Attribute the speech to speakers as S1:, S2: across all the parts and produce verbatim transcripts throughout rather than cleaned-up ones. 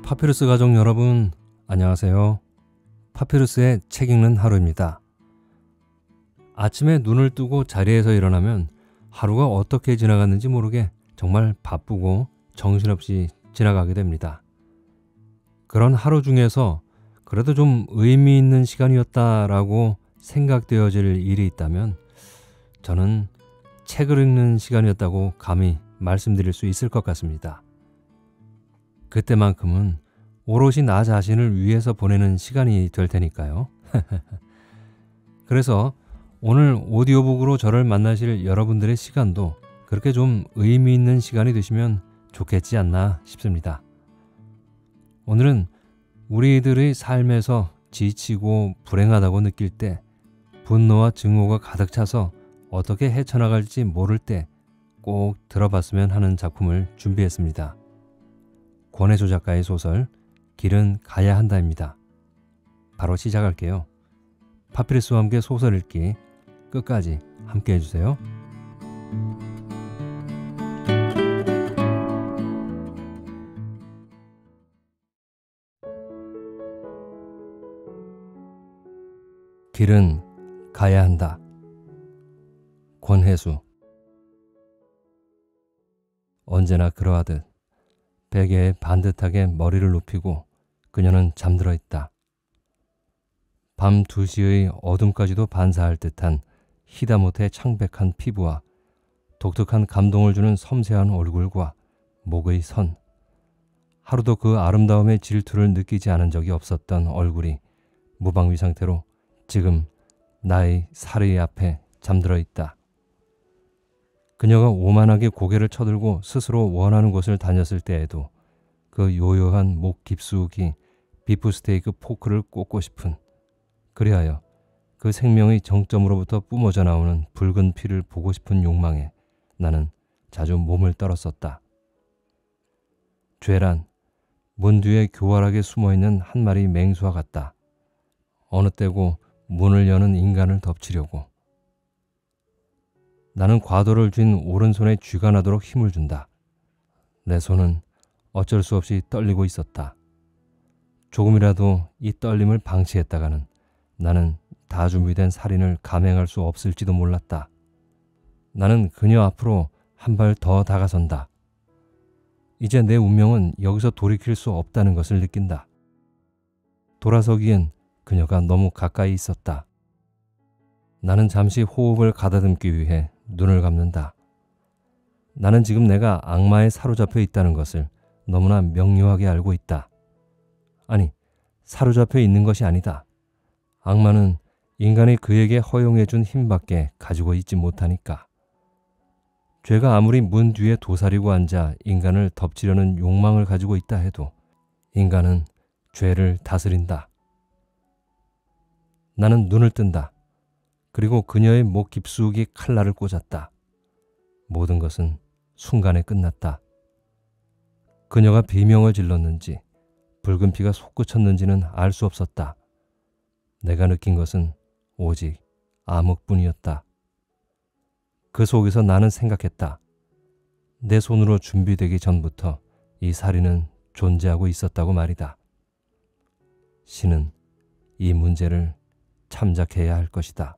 S1: 파피루스 가족 여러분, 안녕하세요. 파피루스의 책 읽는 하루입니다. 아침에 눈을 뜨고 자리에서 일어나면 하루가 어떻게 지나갔는지 모르게 정말 바쁘고 정신없이 지나가게 됩니다. 그런 하루 중에서 그래도 좀 의미 있는 시간이었다라고 생각되어질 일이 있다면 저는 책을 읽는 시간이었다고 감히 말씀드릴 수 있을 것 같습니다. 그때만큼은 오롯이 나 자신을 위해서 보내는 시간이 될 테니까요. 그래서 오늘 오디오북으로 저를 만나실 여러분들의 시간도 그렇게 좀 의미 있는 시간이 되시면 좋겠지 않나 싶습니다. 오늘은 우리들의 삶에서 지치고 불행하다고 느낄 때, 분노와 증오가 가득 차서 어떻게 헤쳐나갈지 모를 때 꼭 들어봤으면 하는 작품을 준비했습니다. 권혜수 작가의 소설 길은 가야 한다입니다. 바로 시작할게요. 파피루스와 함께 소설 읽기 끝까지 함께 해주세요. 길은 가야 한다. 권혜수. 언제나 그러하듯 베개에 반듯하게 머리를 눕히고 그녀는 잠들어 있다. 밤 두 시의 어둠까지도 반사할 듯한 희다못해 창백한 피부와 독특한 감동을 주는 섬세한 얼굴과 목의 선, 하루도 그 아름다움의 질투를 느끼지 않은 적이 없었던 얼굴이 무방비 상태로 지금 나의 사르이 앞에 잠들어 있다. 그녀가 오만하게 고개를 쳐들고 스스로 원하는 곳을 다녔을 때에도 그 요요한 목 깊숙이 비프스테이크 포크를 꽂고 싶은, 그리하여 그 생명의 정점으로부터 뿜어져 나오는 붉은 피를 보고 싶은 욕망에 나는 자주 몸을 떨었었다. 죄란 문 뒤에 교활하게 숨어있는 한 마리 맹수와 같다. 어느 때고 문을 여는 인간을 덮치려고. 나는 과도를 쥔 오른손에 쥐가 나도록 힘을 준다. 내 손은 어쩔 수 없이 떨리고 있었다. 조금이라도 이 떨림을 방치했다가는 나는 다 준비된 살인을 감행할 수 없을지도 몰랐다. 나는 그녀 앞으로 한 발 더 다가선다. 이제 내 운명은 여기서 돌이킬 수 없다는 것을 느낀다. 돌아서기엔 그녀가 너무 가까이 있었다. 나는 잠시 호흡을 가다듬기 위해 눈을 감는다. 나는 지금 내가 악마에 사로잡혀 있다는 것을 너무나 명료하게 알고 있다. 아니, 사로잡혀 있는 것이 아니다. 악마는 인간이 그에게 허용해준 힘밖에 가지고 있지 못하니까. 죄가 아무리 문 뒤에 도사리고 앉아 인간을 덮치려는 욕망을 가지고 있다 해도 인간은 죄를 다스린다. 나는 눈을 뜬다. 그리고 그녀의 목 깊숙이 칼날을 꽂았다. 모든 것은 순간에 끝났다. 그녀가 비명을 질렀는지 붉은 피가 솟구쳤는지는 알 수 없었다. 내가 느낀 것은 오직 암흑뿐이었다. 그 속에서 나는 생각했다. 내 손으로 준비되기 전부터 이 살인은 존재하고 있었다고 말이다. 신은 이 문제를 참작해야 할 것이다.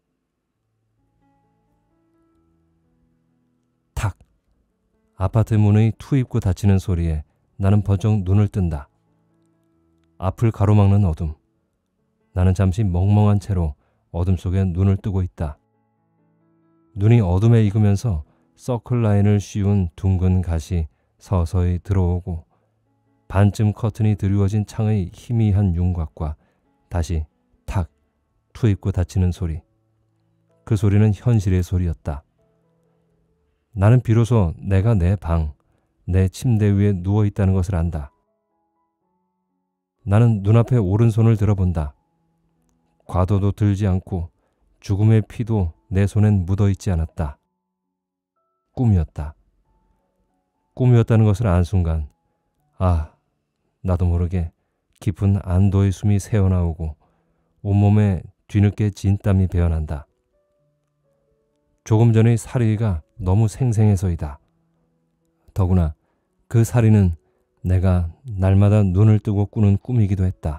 S1: 탁! 아파트 문의 투입구 닫히는 소리에 나는 번쩍 눈을 뜬다. 앞을 가로막는 어둠. 나는 잠시 멍멍한 채로 어둠 속에 눈을 뜨고 있다. 눈이 어둠에 익으면서 서클 라인을 씌운 둥근 갓이 서서히 들어오고 반쯤 커튼이 드리워진 창의 희미한 윤곽과 다시 탁! 투입구 닫히는 소리. 그 소리는 현실의 소리였다. 나는 비로소 내가 내 방, 내 침대 위에 누워있다는 것을 안다. 나는 눈앞에 오른손을 들어본다. 과도도 들지 않고 죽음의 피도 내 손엔 묻어있지 않았다. 꿈이었다. 꿈이었다는 것을 안 순간, 아, 나도 모르게 깊은 안도의 숨이 새어나오고 온몸에 뒤늦게 진땀이 배어난다. 조금 전의 살이가 너무 생생해서이다. 더구나 그 살인은 내가 날마다 눈을 뜨고 꾸는 꿈이기도 했다.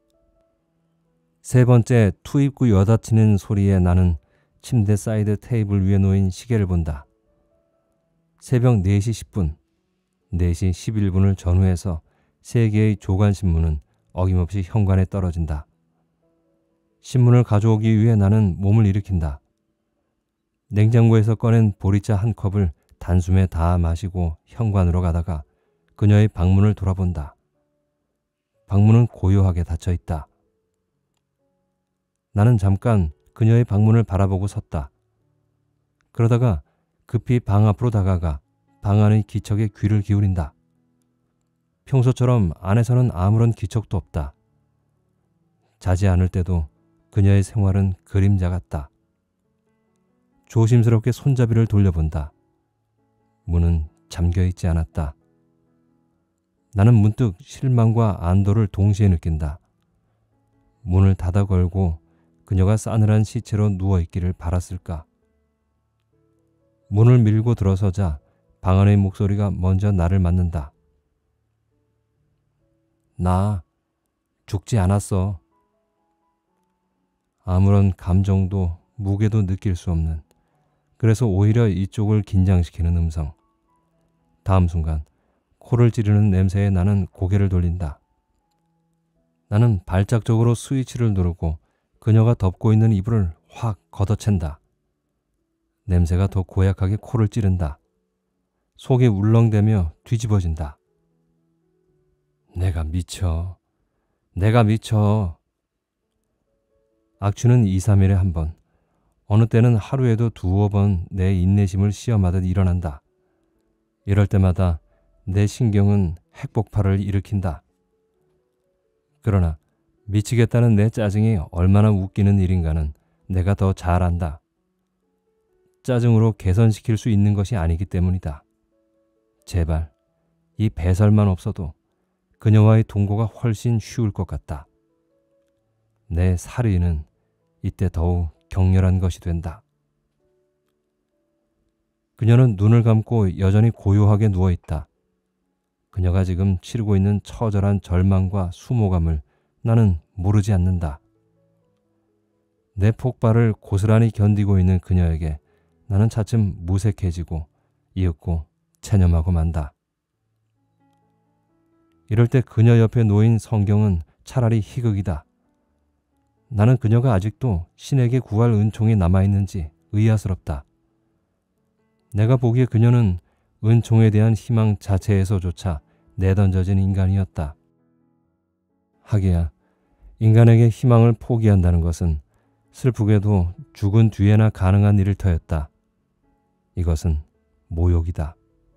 S1: 세 번째 투입구 여닫히는 소리에 나는 침대 사이드 테이블 위에 놓인 시계를 본다. 새벽 네 시 십 분, 네 시 십일 분을 전후해서 세 개의 조간신문은 어김없이 현관에 떨어진다. 신문을 가져오기 위해 나는 몸을 일으킨다. 냉장고에서 꺼낸 보리차 한 컵을 단숨에 다 마시고 현관으로 가다가 그녀의 방문을 돌아본다. 방문은 고요하게 닫혀 있다. 나는 잠깐 그녀의 방문을 바라보고 섰다. 그러다가 급히 방 앞으로 다가가 방 안의 기척에 귀를 기울인다. 평소처럼 안에서는 아무런 기척도 없다. 자지 않을 때도 그녀의 생활은 그림자 같다. 조심스럽게 손잡이를 돌려본다. 문은 잠겨있지 않았다. 나는 문득 실망과 안도를 동시에 느낀다. 문을 닫아 걸고 그녀가 싸늘한 시체로 누워있기를 바랐을까. 문을 밀고 들어서자 방 안의 목소리가 먼저 나를 맞는다. 나 죽지 않았어. 아무런 감정도 무게도 느낄 수 없는, 그래서 오히려 이쪽을 긴장시키는 음성. 다음 순간 코를 찌르는 냄새에 나는 고개를 돌린다. 나는 발작적으로 스위치를 누르고 그녀가 덮고 있는 이불을 확 걷어챈다. 냄새가 더 고약하게 코를 찌른다. 속이 울렁대며 뒤집어진다. 내가 미쳐. 내가 미쳐. 악취는 이, 삼 일에 한 번, 어느 때는 하루에도 두어 번 내 인내심을 시험하듯 일어난다. 이럴 때마다 내 신경은 핵폭발을 일으킨다. 그러나 미치겠다는 내 짜증이 얼마나 웃기는 일인가는 내가 더 잘 안다. 짜증으로 개선시킬 수 있는 것이 아니기 때문이다. 제발 이 배설만 없어도 그녀와의 동거가 훨씬 쉬울 것 같다. 내 살의는 이때 더욱 격렬한 것이 된다. 그녀는 눈을 감고 여전히 고요하게 누워있다. 그녀가 지금 치르고 있는 처절한 절망과 수모감을 나는 모르지 않는다. 내 폭발을 고스란히 견디고 있는 그녀에게 나는 차츰 무색해지고 이윽고 체념하고 만다. 이럴 때 그녀 옆에 놓인 성경은 차라리 희극이다. 나는 그녀가 아직도 신에게 구할 은총이 남아있는지 의아스럽다. 내가 보기에 그녀는 은총에 대한 희망 자체에서조차 내던져진 인간이었다. 하기야 인간에게 희망을 포기한다는 것은 슬프게도 죽은 뒤에나 가능한 일을 터였다. 이것은 모욕이다.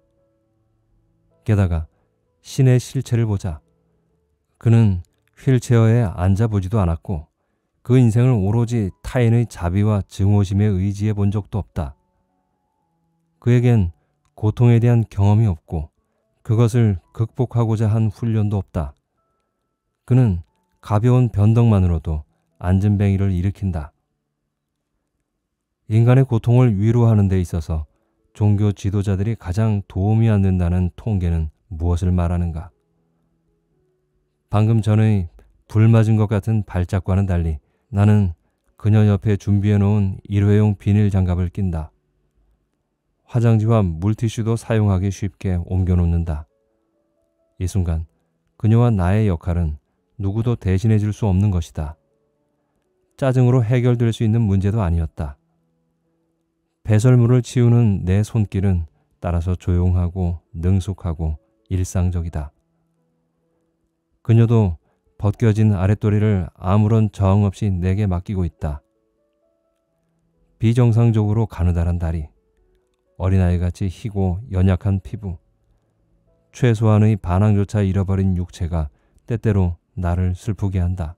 S1: 게다가 신의 실체를 보자. 그는 휠체어에 앉아보지도 않았고 그 인생을 오로지 타인의 자비와 증오심에 의지해 본 적도 없다. 그에겐 고통에 대한 경험이 없고 그것을 극복하고자 한 훈련도 없다. 그는 가벼운 변덕만으로도 안진뱅이를 일으킨다. 인간의 고통을 위로하는 데 있어서 종교 지도자들이 가장 도움이 안 된다는 통계는 무엇을 말하는가? 방금 전의 불 맞은 것 같은 발작과는 달리 나는 그녀 옆에 준비해 놓은 일회용 비닐 장갑을 낀다. 화장지와 물티슈도 사용하기 쉽게 옮겨 놓는다. 이 순간 그녀와 나의 역할은 누구도 대신해 줄 수 없는 것이다. 짜증으로 해결될 수 있는 문제도 아니었다. 배설물을 치우는 내 손길은 따라서 조용하고 능숙하고 일상적이다. 그녀도 벗겨진 아랫도리를 아무런 저항 없이 내게 맡기고 있다. 비정상적으로 가느다란 다리, 어린아이같이 희고 연약한 피부, 최소한의 반항조차 잃어버린 육체가 때때로 나를 슬프게 한다.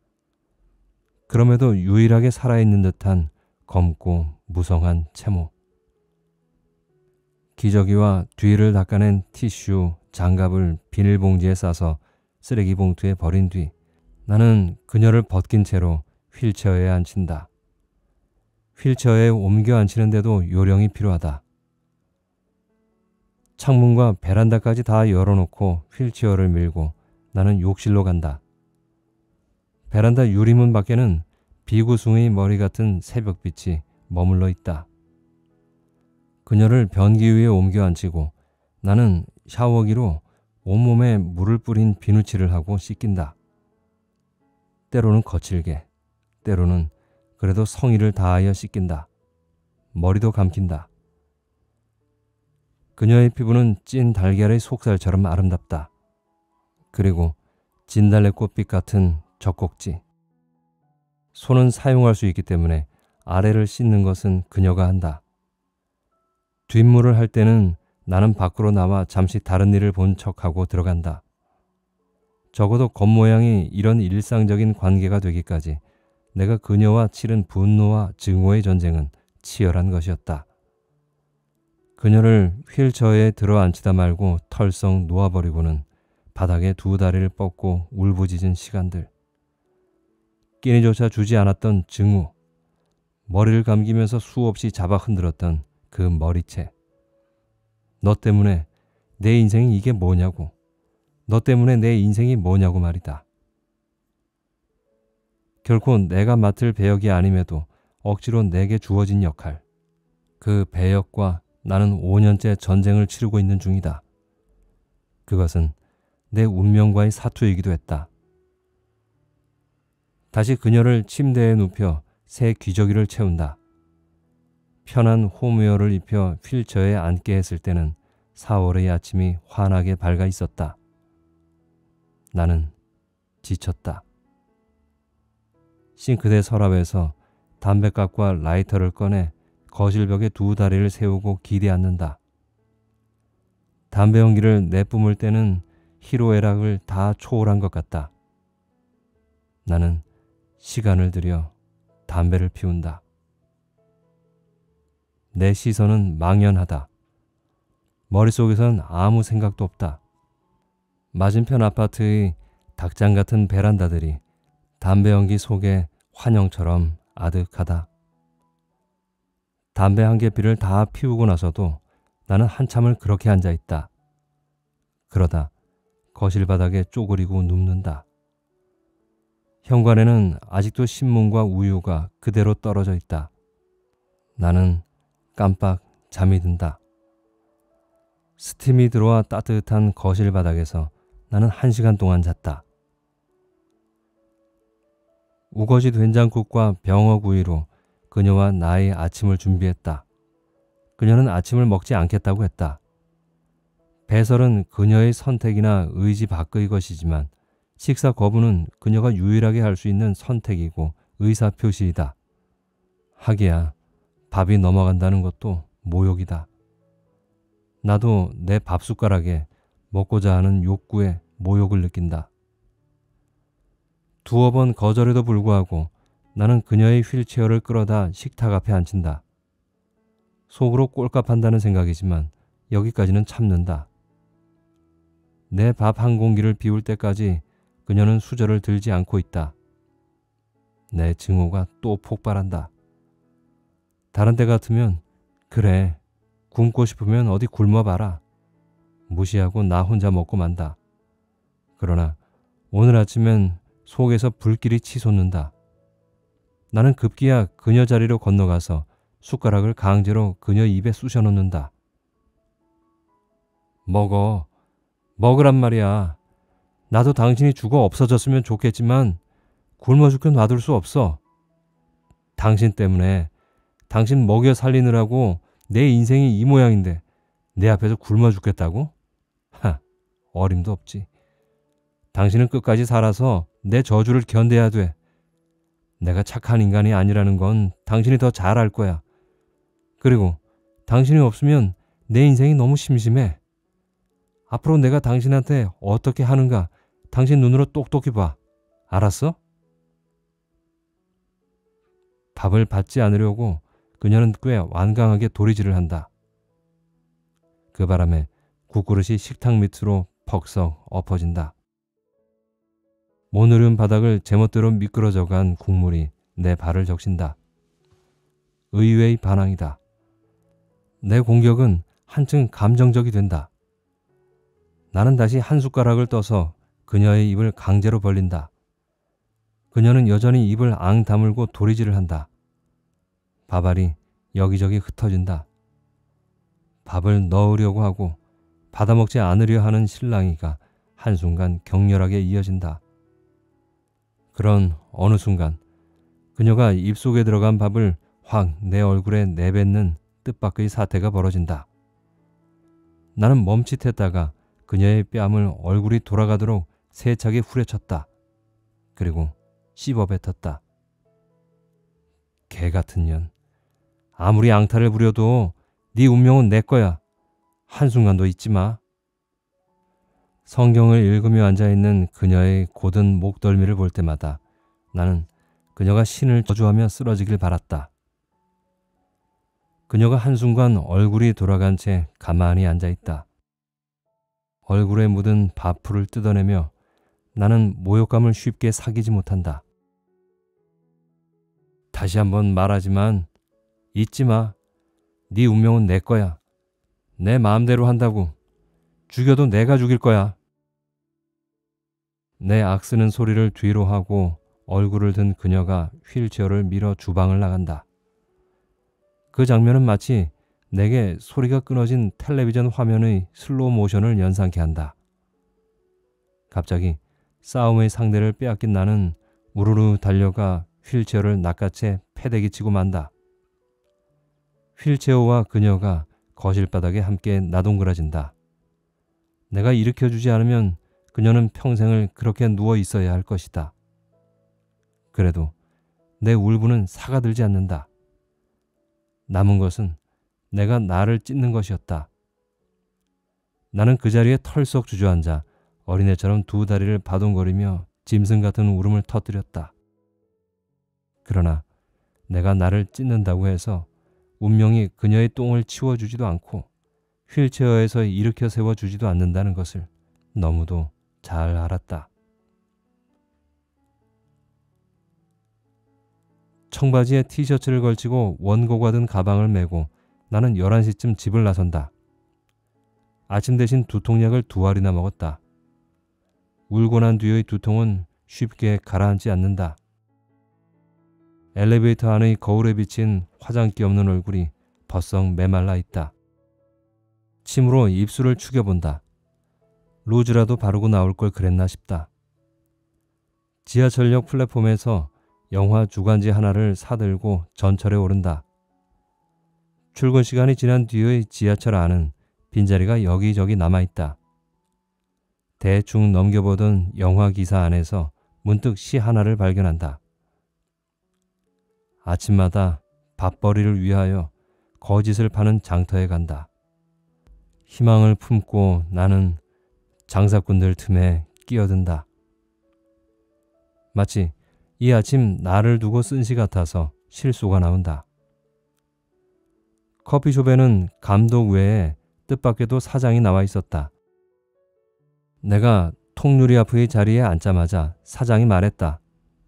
S1: 그럼에도 유일하게 살아있는 듯한 검고 무성한 채모. 기저귀와 뒤를 닦아낸 티슈, 장갑을 비닐봉지에 싸서 쓰레기 봉투에 버린 뒤 나는 그녀를 벗긴 채로 휠체어에 앉힌다. 휠체어에 옮겨 앉히는데도 요령이 필요하다. 창문과 베란다까지 다 열어놓고 휠체어를 밀고 나는 욕실로 간다. 베란다 유리문 밖에는 비구숭의 머리 같은 새벽빛이 머물러 있다. 그녀를 변기 위에 옮겨 앉히고 나는 샤워기로 온몸에 물을 뿌린 비누칠을 하고 씻긴다. 때로는 거칠게, 때로는 그래도 성의를 다하여 씻긴다. 머리도 감긴다. 그녀의 피부는 찐 달걀의 속살처럼 아름답다. 그리고 진달래꽃빛 같은 젖꼭지. 손은 사용할 수 있기 때문에 아래를 씻는 것은 그녀가 한다. 뒷물을 할 때는 나는 밖으로 나와 잠시 다른 일을 본 척하고 들어간다. 적어도 겉모양이 이런 일상적인 관계가 되기까지 내가 그녀와 치른 분노와 증오의 전쟁은 치열한 것이었다. 그녀를 휠체어에 들어앉히다 말고 털썩 놓아버리고는 바닥에 두 다리를 뻗고 울부짖은 시간들. 끼니조차 주지 않았던 증오. 머리를 감기면서 수없이 잡아 흔들었던 그 머리채. 너 때문에 내 인생이 이게 뭐냐고. 너 때문에 내 인생이 뭐냐고 말이다. 결코 내가 맡을 배역이 아님에도 억지로 내게 주어진 역할. 그 배역과 나는 오 년째 전쟁을 치르고 있는 중이다. 그것은 내 운명과의 사투이기도 했다. 다시 그녀를 침대에 눕혀 새 기저귀를 채운다. 편한 홈웨어를 입혀 휠체어에 앉게 했을 때는 사월의 아침이 환하게 밝아 있었다. 나는 지쳤다. 싱크대 서랍에서 담뱃갑과 라이터를 꺼내 거실벽에 두 다리를 세우고 기대 앉는다. 담배 연기를 내뿜을 때는 희로애락을 다 초월한 것 같다. 나는 시간을 들여 담배를 피운다. 내 시선은 망연하다. 머릿속에선 아무 생각도 없다. 맞은편 아파트의 닭장 같은 베란다들이 담배 연기 속에 환영처럼 아득하다. 담배 한 개피를 다 피우고 나서도 나는 한참을 그렇게 앉아있다. 그러다 거실 바닥에 쪼그리고 눕는다. 현관에는 아직도 신문과 우유가 그대로 떨어져 있다. 나는 깜빡 잠이 든다. 스팀이 들어와 따뜻한 거실 바닥에서 나는 한 시간 동안 잤다. 우거지 된장국과 병어구이로 그녀와 나의 아침을 준비했다. 그녀는 아침을 먹지 않겠다고 했다. 배설은 그녀의 선택이나 의지 밖의 것이지만 식사 거부는 그녀가 유일하게 할 수 있는 선택이고 의사표시이다. 하기야 밥이 넘어간다는 것도 모욕이다. 나도 내 밥숟가락에 먹고자 하는 욕구에 모욕을 느낀다. 두어 번 거절에도 불구하고 나는 그녀의 휠체어를 끌어다 식탁 앞에 앉힌다. 속으로 꼴값한다는 생각이지만 여기까지는 참는다. 내 밥 한 공기를 비울 때까지 그녀는 수저를 들지 않고 있다. 내 증오가 또 폭발한다. 다른 때 같으면 그래, 굶고 싶으면 어디 굶어봐라. 무시하고 나 혼자 먹고 만다. 그러나 오늘 아침엔 속에서 불길이 치솟는다. 나는 급기야 그녀 자리로 건너가서 숟가락을 강제로 그녀 입에 쑤셔 넣는다. 먹어. 먹으란 말이야. 나도 당신이 죽어 없어졌으면 좋겠지만 굶어 죽게 놔둘 수 없어. 당신 때문에, 당신 먹여 살리느라고 내 인생이 이 모양인데 내 앞에서 굶어 죽겠다고? 하, 어림도 없지. 당신은 끝까지 살아서 내 저주를 견뎌야 돼. 내가 착한 인간이 아니라는 건 당신이 더 잘 알 거야. 그리고 당신이 없으면 내 인생이 너무 심심해. 앞으로 내가 당신한테 어떻게 하는가 당신 눈으로 똑똑히 봐. 알았어? 밥을 받지 않으려고 그녀는 꽤 완강하게 도리질을 한다. 그 바람에 국그릇이 식탁 밑으로 퍽썩 엎어진다. 모느른 바닥을 제멋대로 미끄러져간 국물이 내 발을 적신다. 의외의 반항이다. 내 공격은 한층 감정적이 된다. 나는 다시 한 숟가락을 떠서 그녀의 입을 강제로 벌린다. 그녀는 여전히 입을 앙 다물고 도리질을 한다. 밥알이 여기저기 흩어진다. 밥을 넣으려고 하고 받아먹지 않으려 하는 실랑이가 한순간 격렬하게 이어진다. 그런 어느 순간 그녀가 입속에 들어간 밥을 확 내 얼굴에 내뱉는 뜻밖의 사태가 벌어진다. 나는 멈칫했다가 그녀의 뺨을 얼굴이 돌아가도록 세차게 후려쳤다. 그리고 씹어 뱉었다. 개 같은 년. 아무리 앙탈을 부려도 네 운명은 내 거야. 한순간도 잊지 마. 성경을 읽으며 앉아있는 그녀의 곧은 목덜미를 볼 때마다 나는 그녀가 신을 저주하며 쓰러지길 바랐다. 그녀가 한순간 얼굴이 돌아간 채 가만히 앉아있다. 얼굴에 묻은 밥풀을 뜯어내며 나는 모욕감을 쉽게 사귀지 못한다. 다시 한번 말하지만 잊지 마. 네 운명은 내 거야. 내 마음대로 한다고. 죽여도 내가 죽일 거야. 내 악쓰는 소리를 뒤로 하고 얼굴을 든 그녀가 휠체어를 밀어 주방을 나간다. 그 장면은 마치 내게 소리가 끊어진 텔레비전 화면의 슬로우 모션을 연상케 한다. 갑자기 싸움의 상대를 빼앗긴 나는 우르르 달려가 휠체어를 낚아채 패대기 치고 만다. 휠체어와 그녀가 거실 바닥에 함께 나동그라진다. 내가 일으켜주지 않으면 그녀는 평생을 그렇게 누워 있어야 할 것이다. 그래도 내 울분은 사가들지 않는다. 남은 것은 내가 나를 찢는 것이었다. 나는 그 자리에 털썩 주저앉아 어린애처럼 두 다리를 바동거리며 짐승 같은 울음을 터뜨렸다. 그러나 내가 나를 찢는다고 해서 운명이 그녀의 똥을 치워주지도 않고 휠체어에서 일으켜 세워주지도 않는다는 것을 너무도 잘 알았다. 청바지에 티셔츠를 걸치고 원고가 든 가방을 메고 나는 열한 시쯤 집을 나선다. 아침 대신 두통약을 두 알이나 먹었다. 울고 난 뒤의 두통은 쉽게 가라앉지 않는다. 엘리베이터 안의 거울에 비친 화장기 없는 얼굴이 버썩 메말라 있다. 침으로 입술을 축여본다. 루즈라도 바르고 나올 걸 그랬나 싶다. 지하철역 플랫폼에서 영화 주간지 하나를 사들고 전철에 오른다. 출근 시간이 지난 뒤의 지하철 안은 빈자리가 여기저기 남아있다. 대충 넘겨보던 영화 기사 안에서 문득 시 하나를 발견한다. 아침마다 밥벌이를 위하여 거짓을 파는 장터에 간다. 희망을 품고 나는 장사꾼들 틈에 끼어든다. 마치 이 아침 나를 두고 쓴 시 같아서 실소가 나온다. 커피숍에는 감독 외에 뜻밖에도 사장이 나와 있었다. 내가 통유리 앞의 자리에 앉자마자 사장이 말했다.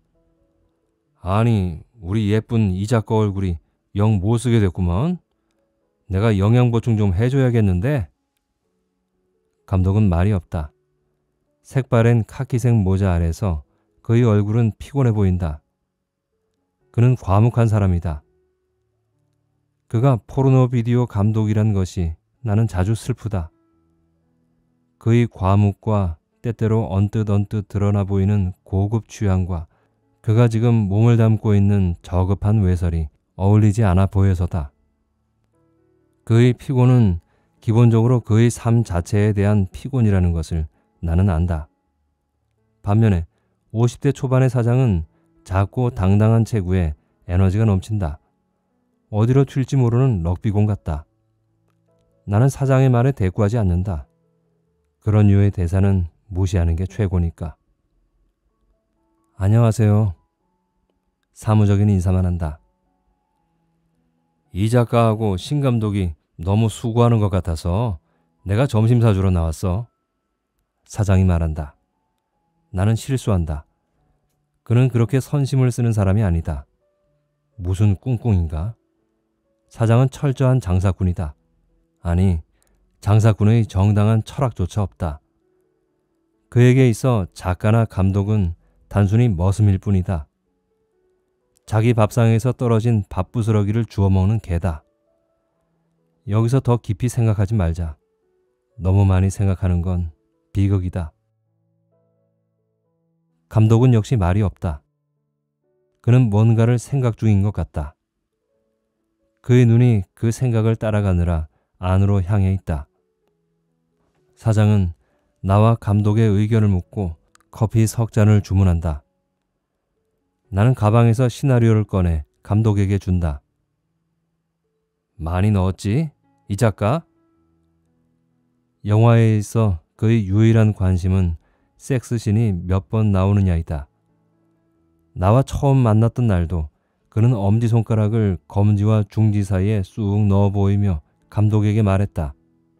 S1: 아니, 우리 예쁜 이 작가 얼굴이 영 못쓰게 됐구먼. 내가 영양보충 좀 해줘야겠는데. 감독은 말이 없다. 색바랜 카키색 모자 아래서 그의 얼굴은 피곤해 보인다. 그는 과묵한 사람이다. 그가 포르노 비디오 감독이란 것이 나는 자주 슬프다. 그의 과묵과 때때로 언뜻 언뜻 드러나 보이는 고급 취향과 그가 지금 몸을 담고 있는 저급한 외설이 어울리지 않아 보여서다. 그의 피곤은 기본적으로 그의 삶 자체에 대한 피곤이라는 것을 나는 안다. 반면에 오십 대 초반의 사장은 작고 당당한 체구에 에너지가 넘친다. 어디로 튈지 모르는 럭비공 같다. 나는 사장의 말에 대꾸하지 않는다. 그런 류의 대사는 무시하는 게 최고니까. 안녕하세요. 사무적인 인사만 한다. 이 작가하고 신 감독이 너무 수고하는 것 같아서 내가 점심 사주러 나왔어. 사장이 말한다. 나는 실수한다. 그는 그렇게 선심을 쓰는 사람이 아니다. 무슨 꿍꿍인가? 사장은 철저한 장사꾼이다. 아니, 장사꾼의 정당한 철학조차 없다. 그에게 있어 작가나 감독은 단순히 머슴일 뿐이다. 자기 밥상에서 떨어진 밥부스러기를 주워 먹는 개다. 여기서 더 깊이 생각하지 말자. 너무 많이 생각하는 건 비극이다. 감독은 역시 말이 없다. 그는 뭔가를 생각 중인 것 같다. 그의 눈이 그 생각을 따라가느라 안으로 향해 있다. 사장은 나와 감독의 의견을 묻고 커피 석 잔을 주문한다. 나는 가방에서 시나리오를 꺼내 감독에게 준다. 많이 넣었지? 이 작가? 영화에 있어 그의 유일한 관심은 섹스신이 몇 번 나오느냐이다. 나와 처음 만났던 날도 그는 엄지손가락을 검지와 중지 사이에 쑥 넣어 보이며 감독에게 말했다.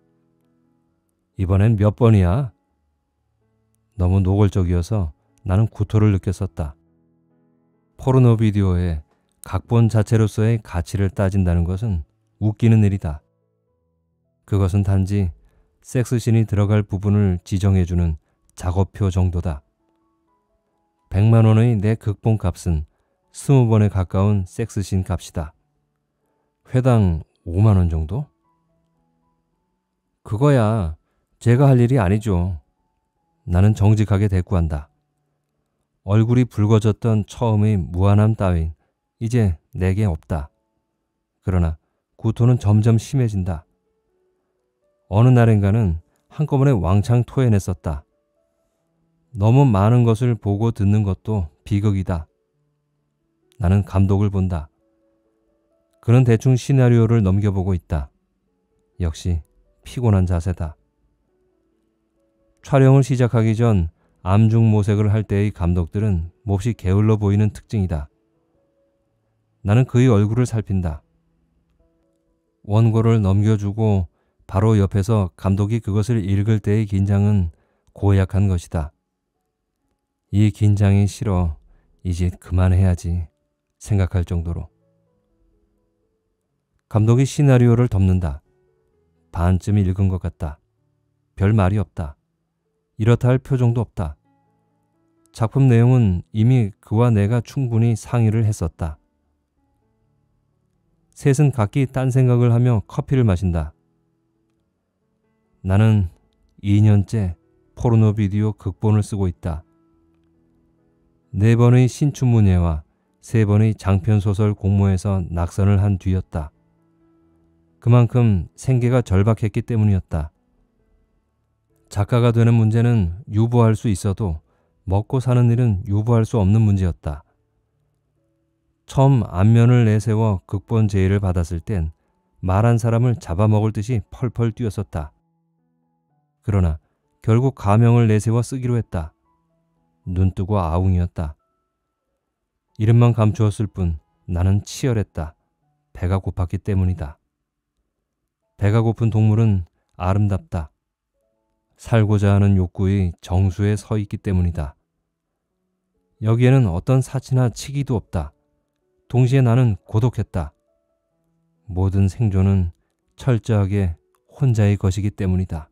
S1: 이번엔 몇 번이야? 너무 노골적이어서 나는 구토를 느꼈었다. 포르노 비디오에 각본 자체로서의 가치를 따진다는 것은 웃기는 일이다. 그것은 단지 섹스신이 들어갈 부분을 지정해주는 작업표 정도다. 백만 원의 내 극본 값은 스무 번에 가까운 섹스신 값이다. 회당 오만 원 정도? 그거야 제가 할 일이 아니죠. 나는 정직하게 대꾸한다. 얼굴이 붉어졌던 처음의 무안함 따윈 이제 내게 없다. 그러나 구토는 점점 심해진다. 어느 날엔가는 한꺼번에 왕창 토해냈었다. 너무 많은 것을 보고 듣는 것도 비극이다. 나는 감독을 본다. 그는 대충 시나리오를 넘겨보고 있다. 역시 피곤한 자세다. 촬영을 시작하기 전 암중모색을 할 때의 감독들은 몹시 게을러 보이는 특징이다. 나는 그의 얼굴을 살핀다. 원고를 넘겨주고 바로 옆에서 감독이 그것을 읽을 때의 긴장은 고약한 것이다. 이 긴장이 싫어 이제 그만해야지 생각할 정도로. 감독이 시나리오를 덮는다. 반쯤 읽은 것 같다. 별 말이 없다. 이렇다 할 표정도 없다. 작품 내용은 이미 그와 내가 충분히 상의를 했었다. 셋은 각기 딴 생각을 하며 커피를 마신다. 나는 이 년째 포르노 비디오 극본을 쓰고 있다. 네 번의 신춘문예와 세 번의 장편소설 공모에서 낙선을 한 뒤였다. 그만큼 생계가 절박했기 때문이었다. 작가가 되는 문제는 유보할 수 있어도 먹고 사는 일은 유보할 수 없는 문제였다. 처음 안면을 내세워 극본 제의를 받았을 땐 말한 사람을 잡아먹을 듯이 펄펄 뛰었었다. 그러나 결국 가명을 내세워 쓰기로 했다. 눈뜨고 아웅이었다. 이름만 감추었을 뿐 나는 치열했다. 배가 고팠기 때문이다. 배가 고픈 동물은 아름답다. 살고자 하는 욕구의 정수에 서 있기 때문이다. 여기에는 어떤 사치나 치기도 없다. 동시에 나는 고독했다. 모든 생존은 철저하게 혼자의 것이기 때문이다.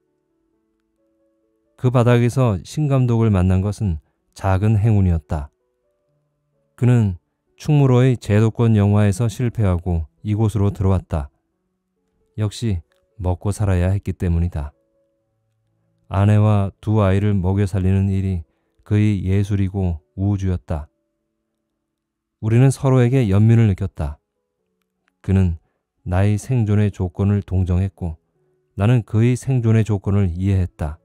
S1: 그 바닥에서 신감독을 만난 것은 작은 행운이었다. 그는 충무로의 제도권 영화에서 실패하고 이곳으로 들어왔다. 역시 먹고 살아야 했기 때문이다. 아내와 두 아이를 먹여 살리는 일이 그의 예술이고 우주였다. 우리는 서로에게 연민을 느꼈다. 그는 나의 생존의 조건을 동정했고 나는 그의 생존의 조건을 이해했다.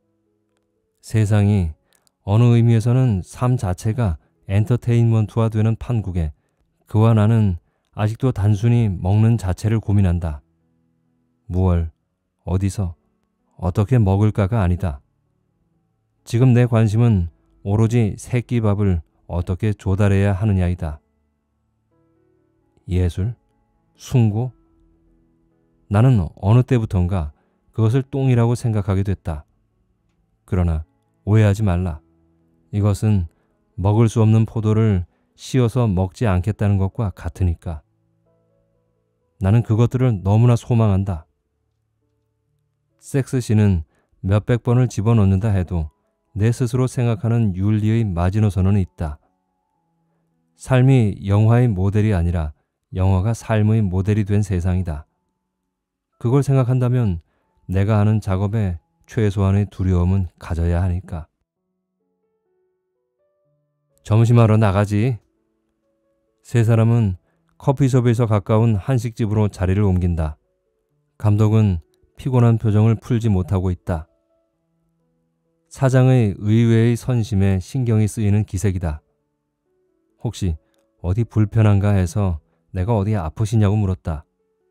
S1: 세상이 어느 의미에서는 삶 자체가 엔터테인먼트화 되는 판국에 그와 나는 아직도 단순히 먹는 자체를 고민한다. 무얼, 어디서, 어떻게 먹을까가 아니다. 지금 내 관심은 오로지 새끼밥을 어떻게 조달해야 하느냐이다. 예술? 숭고? 나는 어느 때부턴가 그것을 똥이라고 생각하게 됐다. 그러나 오해하지 말라. 이것은 먹을 수 없는 포도를 씌어서 먹지 않겠다는 것과 같으니까. 나는 그것들을 너무나 소망한다. 섹스씬은 몇백 번을 집어넣는다 해도 내 스스로 생각하는 윤리의 마지노선은 있다. 삶이 영화의 모델이 아니라 영화가 삶의 모델이 된 세상이다. 그걸 생각한다면 내가 하는 작업에 최소한의 두려움은 가져야 하니까. 점심하러 나가지. 세 사람은 커피숍에서 가까운 한식집으로 자리를 옮긴다. 감독은 피곤한 표정을 풀지 못하고 있다. 사장의 의외의 선심에 신경이 쓰이는 기색이다. 혹시 어디 불편한가 해서 내가 어디 아프시냐고 물었다.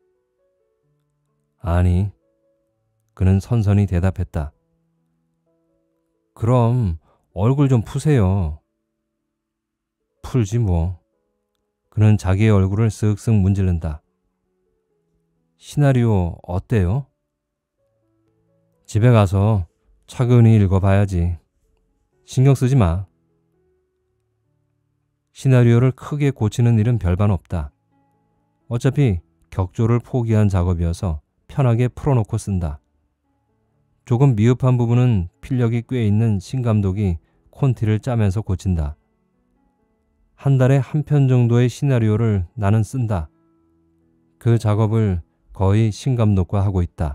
S1: 아니, 그는 선선히 대답했다. 그럼 얼굴 좀 푸세요. 풀지 뭐. 그는 자기의 얼굴을 쓱쓱 문지른다. 시나리오 어때요? 집에 가서 차근히 읽어봐야지. 신경 쓰지 마. 시나리오를 크게 고치는 일은 별반 없다. 어차피 격조를 포기한 작업이어서 편하게 풀어놓고 쓴다. 조금 미흡한 부분은 필력이 꽤 있는 신 감독이 콘티를 짜면서 고친다. 한 달에 한 편 정도의 시나리오를 나는 쓴다. 그 작업을 거의 신 감독과 하고 있다.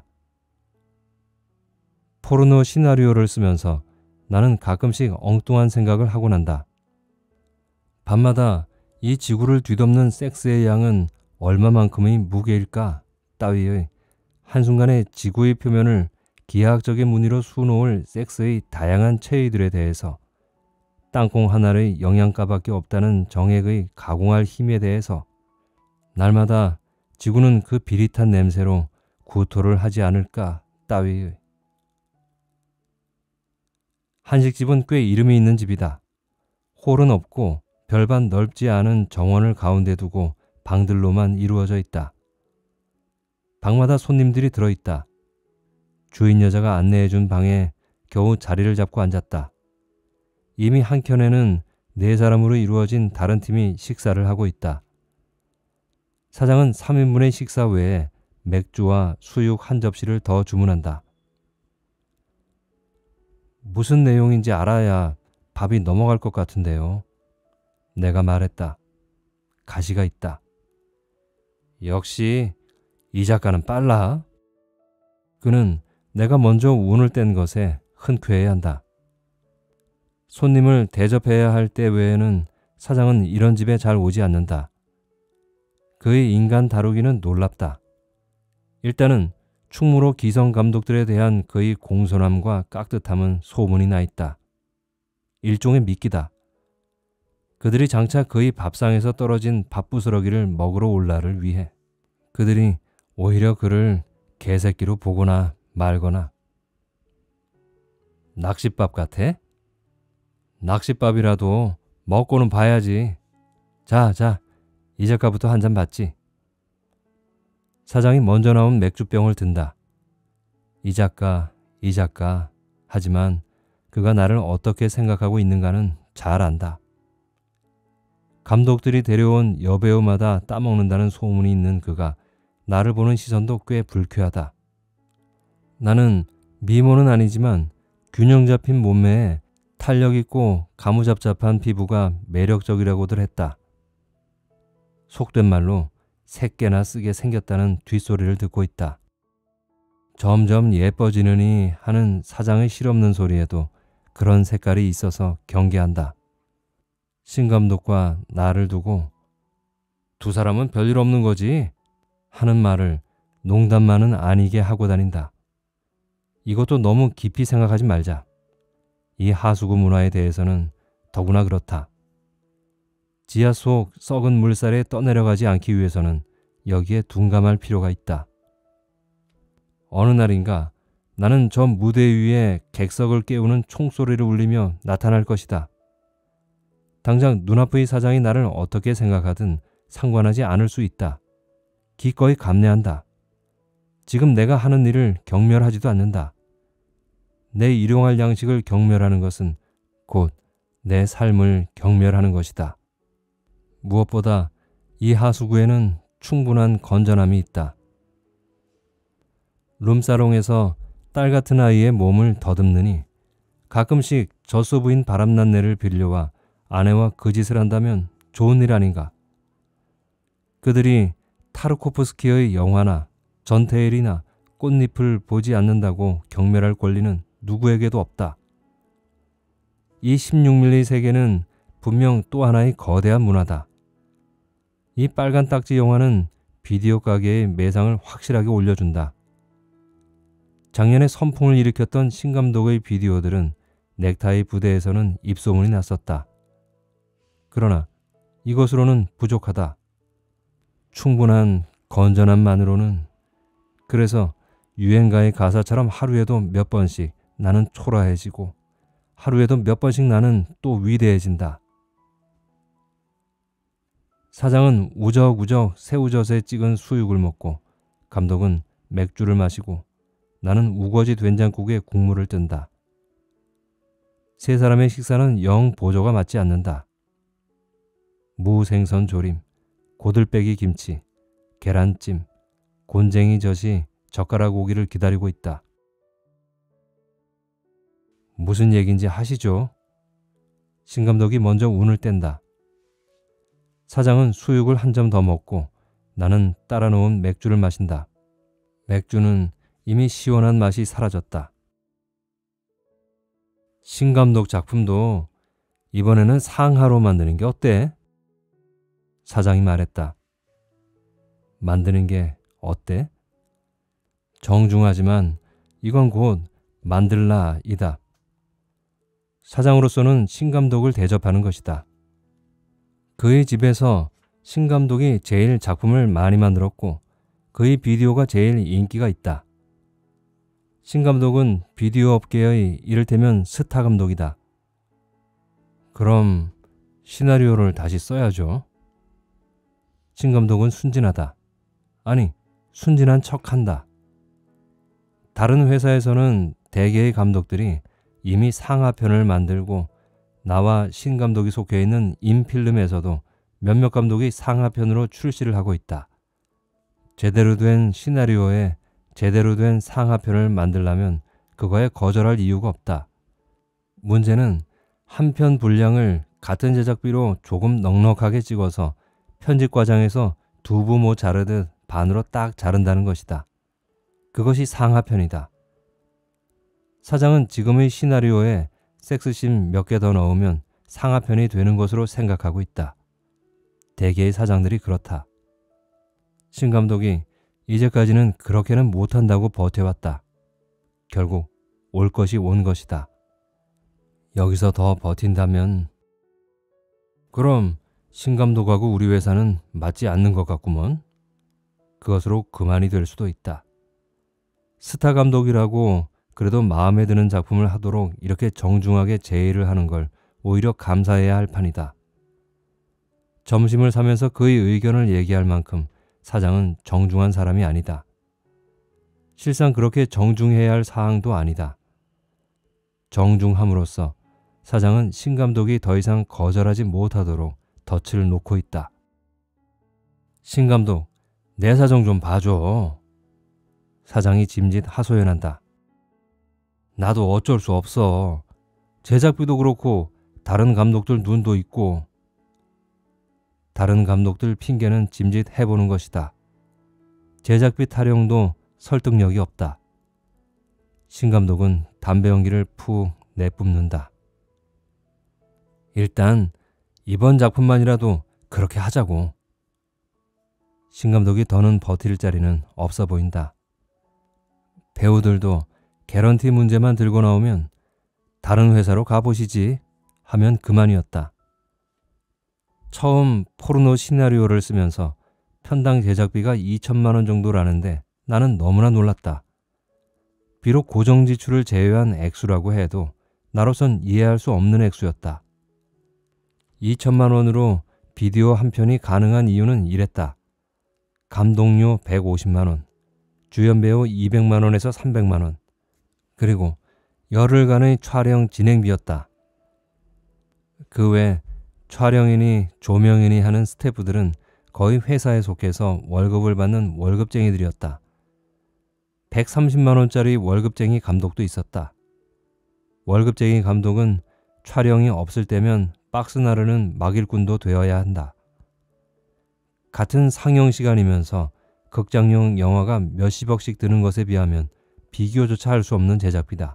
S1: 포르노 시나리오를 쓰면서 나는 가끔씩 엉뚱한 생각을 하곤 한다. 밤마다 이 지구를 뒤덮는 섹스의 양은 얼마만큼의 무게일까 따위의 한순간에 지구의 표면을 기하학적인 무늬로 수놓을 섹스의 다양한 체의들에 대해서, 땅콩 하나의 영양가밖에 없다는 정액의 가공할 힘에 대해서, 날마다 지구는 그 비릿한 냄새로 구토를 하지 않을까 따위의. 한식집은 꽤 이름이 있는 집이다. 홀은 없고 별반 넓지 않은 정원을 가운데 두고 방들로만 이루어져 있다. 방마다 손님들이 들어있다. 주인 여자가 안내해준 방에 겨우 자리를 잡고 앉았다. 이미 한켠에는 네 사람으로 이루어진 다른 팀이 식사를 하고 있다. 사장은 삼 인분의 식사 외에 맥주와 수육 한 접시를 더 주문한다. 무슨 내용인지 알아야 밥이 넘어갈 것 같은데요. 내가 말했다. 가시가 있다. 역시 이 작가는 빨라. 그는 내가 먼저 운을 뗀 것에 흔쾌해야 한다. 손님을 대접해야 할 때 외에는 사장은 이런 집에 잘 오지 않는다. 그의 인간 다루기는 놀랍다. 일단은 충무로 기성 감독들에 대한 그의 공손함과 깍듯함은 소문이 나 있다. 일종의 미끼다. 그들이 장차 그의 밥상에서 떨어진 밥부스러기를 먹으러 올라를 위해. 그들이 오히려 그를 개새끼로 보거나 말거나. 낚싯밥 같아? 낚싯밥이라도 먹고는 봐야지. 자, 자, 이 작가부터 한 잔 받지. 사장이 먼저 나온 맥주병을 든다. 이 작가, 이 작가. 하지만 그가 나를 어떻게 생각하고 있는가는 잘 안다. 감독들이 데려온 여배우마다 따먹는다는 소문이 있는 그가 나를 보는 시선도 꽤 불쾌하다. 나는 미모는 아니지만 균형 잡힌 몸매에 탄력 있고 가무잡잡한 피부가 매력적이라고들 했다. 속된 말로 새깨나 쓰게 생겼다는 뒷소리를 듣고 있다. 점점 예뻐지느니 하는 사장의 실없는 소리에도 그런 색깔이 있어서 경계한다. 신 감독과 나를 두고 두 사람은 별일 없는 거지 하는 말을 농담만은 아니게 하고 다닌다. 이것도 너무 깊이 생각하지 말자. 이 하수구 문화에 대해서는 더구나 그렇다. 지하 속 썩은 물살에 떠내려가지 않기 위해서는 여기에 둔감할 필요가 있다. 어느 날인가 나는 저 무대 위에 객석을 깨우는 총소리를 울리며 나타날 것이다. 당장 눈앞의 사장이 나를 어떻게 생각하든 상관하지 않을 수 있다. 기꺼이 감내한다. 지금 내가 하는 일을 경멸하지도 않는다. 내 일용할 양식을 경멸하는 것은 곧 내 삶을 경멸하는 것이다. 무엇보다 이 하수구에는 충분한 건전함이 있다. 룸사롱에서 딸 같은 아이의 몸을 더듬느니 가끔씩 젖소부인 바람난 내를 빌려와 아내와 그 짓을 한다면 좋은 일 아닌가. 그들이 타르코프스키의 영화나 전태일이나 꽃잎을 보지 않는다고 경멸할 권리는 누구에게도 없다. 이 십육 밀리미터 세계는 분명 또 하나의 거대한 문화다. 이 빨간 딱지 영화는 비디오 가게의 매상을 확실하게 올려준다. 작년에 선풍을 일으켰던 신감독의 비디오들은 넥타이 부대에서는 입소문이 났었다. 그러나 이것으로는 부족하다. 충분한 건전함만으로는. 그래서 유행가의 가사처럼 하루에도 몇 번씩 나는 초라해지고 하루에도 몇 번씩 나는 또 위대해진다. 사장은 우적우적 새우젓에 찍은 수육을 먹고 감독은 맥주를 마시고 나는 우거지 된장국에 국물을 뜬다. 세 사람의 식사는 영 보조가 맞지 않는다. 무생선 조림, 고들빼기 김치, 계란찜, 곤쟁이 젓이 젓가락 오기를 기다리고 있다. 무슨 얘기인지 하시죠? 신감독이 먼저 운을 뗀다. 사장은 수육을 한 점 더 먹고 나는 따라 놓은 맥주를 마신다. 맥주는 이미 시원한 맛이 사라졌다. 신감독 작품도 이번에는 상하로 만드는 게 어때? 사장이 말했다. 만드는 게 어때? 정중하지만 이건 곧 만들라이다. 사장으로서는 신감독을 대접하는 것이다. 그의 집에서 신감독이 제일 작품을 많이 만들었고 그의 비디오가 제일 인기가 있다. 신감독은 비디오 업계의 이를테면 스타 감독이다. 그럼 시나리오를 다시 써야죠. 신감독은 순진하다. 아니, 순진한 척한다. 다른 회사에서는 대개의 감독들이 이미 상하편을 만들고 나와 신감독이 속해 있는 인필름에서도 몇몇 감독이 상하편으로 출시를 하고 있다. 제대로 된 시나리오에 제대로 된 상하편을 만들려면 그거에 거절할 이유가 없다. 문제는 한 편 분량을 같은 제작비로 조금 넉넉하게 찍어서 편집 과정에서 두부 모 자르듯 반으로 딱 자른다는 것이다. 그것이 상하편이다. 사장은 지금의 시나리오에 섹스씬 몇 개 더 넣으면 상하편이 되는 것으로 생각하고 있다. 대개의 사장들이 그렇다. 신 감독이 이제까지는 그렇게는 못한다고 버텨왔다. 결국 올 것이 온 것이다. 여기서 더 버틴다면 그럼 신 감독하고 우리 회사는 맞지 않는 것 같구먼. 그것으로 그만이 될 수도 있다. 스타 감독이라고 그래도 마음에 드는 작품을 하도록 이렇게 정중하게 제의를 하는 걸 오히려 감사해야 할 판이다. 점심을 사면서 그의 의견을 얘기할 만큼 사장은 정중한 사람이 아니다. 실상 그렇게 정중해야 할 사항도 아니다. 정중함으로써 사장은 신 감독이 더 이상 거절하지 못하도록 덫을 놓고 있다. 신 감독, 내 사정 좀 봐줘. 사장이 짐짓 하소연한다. 나도 어쩔 수 없어. 제작비도 그렇고 다른 감독들 눈도 있고. 다른 감독들 핑계는 짐짓 해보는 것이다. 제작비 타령도 설득력이 없다. 신 감독은 담배 연기를 푹 내뿜는다. 일단 이번 작품만이라도 그렇게 하자고. 신 감독이 더는 버틸 자리는 없어 보인다. 배우들도 개런티 문제만 들고 나오면 다른 회사로 가보시지 하면 그만이었다. 처음 포르노 시나리오를 쓰면서 편당 제작비가 이천만 원 정도라는데 나는 너무나 놀랐다. 비록 고정 지출을 제외한 액수라고 해도 나로선 이해할 수 없는 액수였다. 이천만 원으로 비디오 한 편이 가능한 이유는 이랬다. 감독료 백오십만 원, 주연 배우 이백만 원에서 삼백만 원, 그리고 열흘간의 촬영 진행비였다. 그 외 촬영이니 조명이니 하는 스태프들은 거의 회사에 속해서 월급을 받는 월급쟁이들이었다. 백삼십만 원짜리 월급쟁이 감독도 있었다. 월급쟁이 감독은 촬영이 없을 때면 박스 나르는 막일꾼도 되어야 한다. 같은 상영 시간이면서 극장용 영화가 몇십억씩 드는 것에 비하면 비교조차 할 수 없는 제작비다.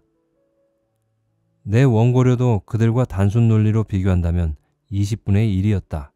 S1: 내 원고료도 그들과 단순 논리로 비교한다면 이십분의 일이었다.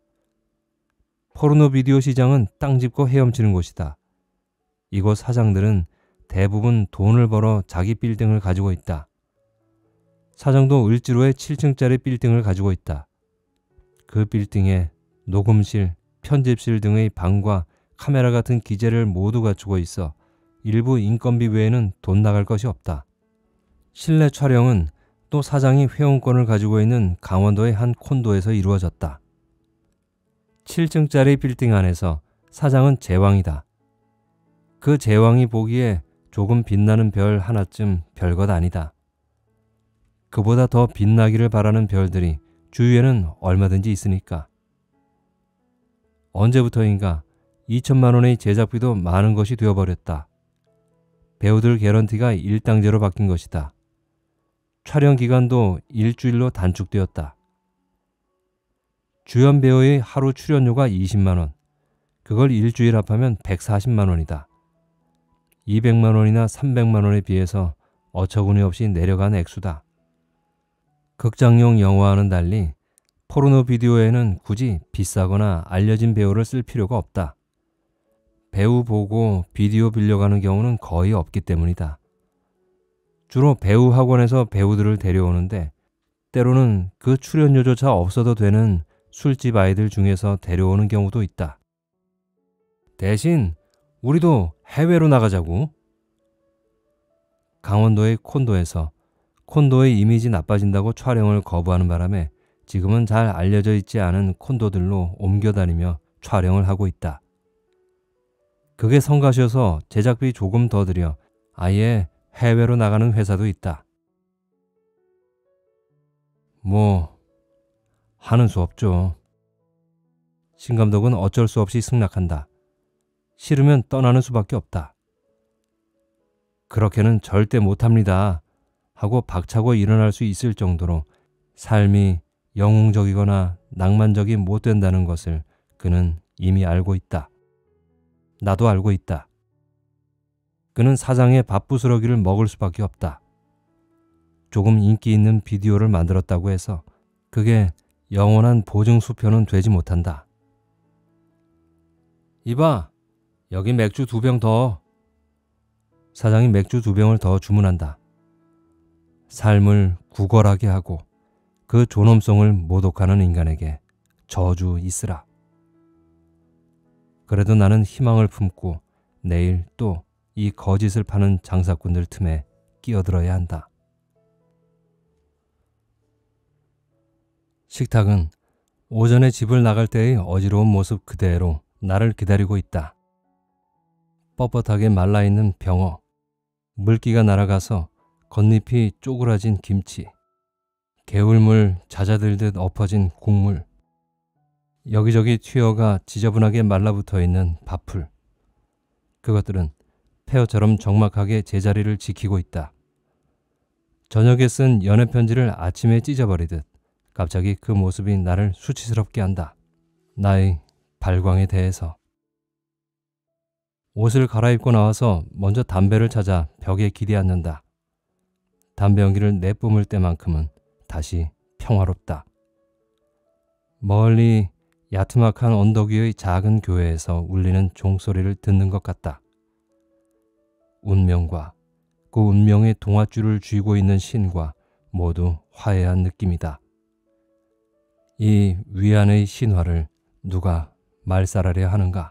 S1: 포르노 비디오 시장은 땅 짚고 헤엄치는 곳이다. 이곳 사장들은 대부분 돈을 벌어 자기 빌딩을 가지고 있다. 사장도 을지로에 칠 층짜리 빌딩을 가지고 있다. 그 빌딩에 녹음실, 편집실 등의 방과 카메라 같은 기재를 모두 갖추고 있어 일부 인건비 외에는 돈 나갈 것이 없다. 실내 촬영은 또 사장이 회원권을 가지고 있는 강원도의 한 콘도에서 이루어졌다. 칠 층짜리 빌딩 안에서 사장은 제왕이다. 그 제왕이 보기에 조금 빛나는 별 하나쯤 별것 아니다. 그보다 더 빛나기를 바라는 별들이 주위에는 얼마든지 있으니까. 언제부터인가 이천만 원의 제작비도 많은 것이 되어버렸다. 배우들 개런티가 일당제로 바뀐 것이다. 촬영 기간도 일주일로 단축되었다. 주연 배우의 하루 출연료가 이십만 원, 그걸 일주일 합하면 백사십만 원이다. 이백만 원이나 삼백만 원에 비해서 어처구니 없이 내려간 액수다. 극장용 영화와는 달리 포르노 비디오에는 굳이 비싸거나 알려진 배우를 쓸 필요가 없다. 배우 보고 비디오 빌려가는 경우는 거의 없기 때문이다. 주로 배우 학원에서 배우들을 데려오는데 때로는 그 출연료조차 없어도 되는 술집 아이들 중에서 데려오는 경우도 있다. 대신 우리도 해외로 나가자고. 강원도의 콘도에서 콘도의 이미지 나빠진다고 촬영을 거부하는 바람에 지금은 잘 알려져 있지 않은 콘도들로 옮겨다니며 촬영을 하고 있다. 그게 성가셔서 제작비 조금 더 들여 아예 해외로 나가는 회사도 있다. 뭐 하는 수 없죠. 신 감독은 어쩔 수 없이 승낙한다. 싫으면 떠나는 수밖에 없다. 그렇게는 절대 못합니다 하고 박차고 일어날 수 있을 정도로 삶이 영웅적이거나 낭만적이 못 된다는 것을 그는 이미 알고 있다. 나도 알고 있다. 그는 사장의 밥부스러기를 먹을 수밖에 없다. 조금 인기 있는 비디오를 만들었다고 해서 그게 영원한 보증 수표는 되지 못한다. 이봐, 여기 맥주 두 병 더. 사장이 맥주 두 병을 더 주문한다. 삶을 구걸하게 하고 그 존엄성을 모독하는 인간에게 저주 있으라. 그래도 나는 희망을 품고 내일 또 이 거짓을 파는 장사꾼들 틈에 끼어들어야 한다. 식탁은 오전에 집을 나갈 때의 어지러운 모습 그대로 나를 기다리고 있다. 뻣뻣하게 말라있는 병어, 물기가 날아가서 겉잎이 쪼그라진 김치, 개울물 잦아들듯 엎어진 국물, 여기저기 튀어가 지저분하게 말라붙어 있는 밥풀. 그것들은 폐허처럼 적막하게 제자리를 지키고 있다. 저녁에 쓴 연애 편지를 아침에 찢어버리듯 갑자기 그 모습이 나를 수치스럽게 한다. 나의 발광에 대해서. 옷을 갈아입고 나와서 먼저 담배를 찾아 벽에 기대앉는다. 담배 연기를 내뿜을 때만큼은 다시 평화롭다. 멀리 야트막한 언덕 위의 작은 교회에서 울리는 종소리를 듣는 것 같다. 운명과 그 운명의 동아줄을 쥐고 있는 신과 모두 화해한 느낌이다. 이 위안의 신화를 누가 말살하려 하는가?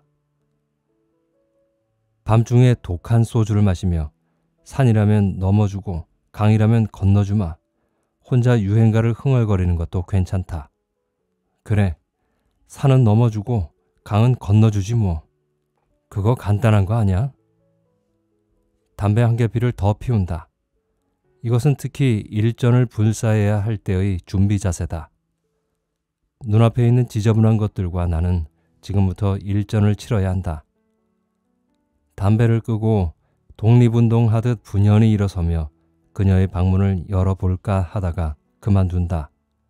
S1: 밤중에 독한 소주를 마시며 산이라면 넘어주고 강이라면 건너주마. 혼자 유행가를 흥얼거리는 것도 괜찮다. 그래, 산은 넘어주고 강은 건너주지 뭐. 그거 간단한 거 아니야? 담배 한 개피를 더 피운다. 이것은 특히 일전을 불사해야 할 때의 준비 자세다. 눈앞에 있는 지저분한 것들과 나는 지금부터 일전을 치러야 한다. 담배를 끄고 독립운동하듯 분연히 일어서며 그녀의 방문을 열어볼까 하다가 그만둔다.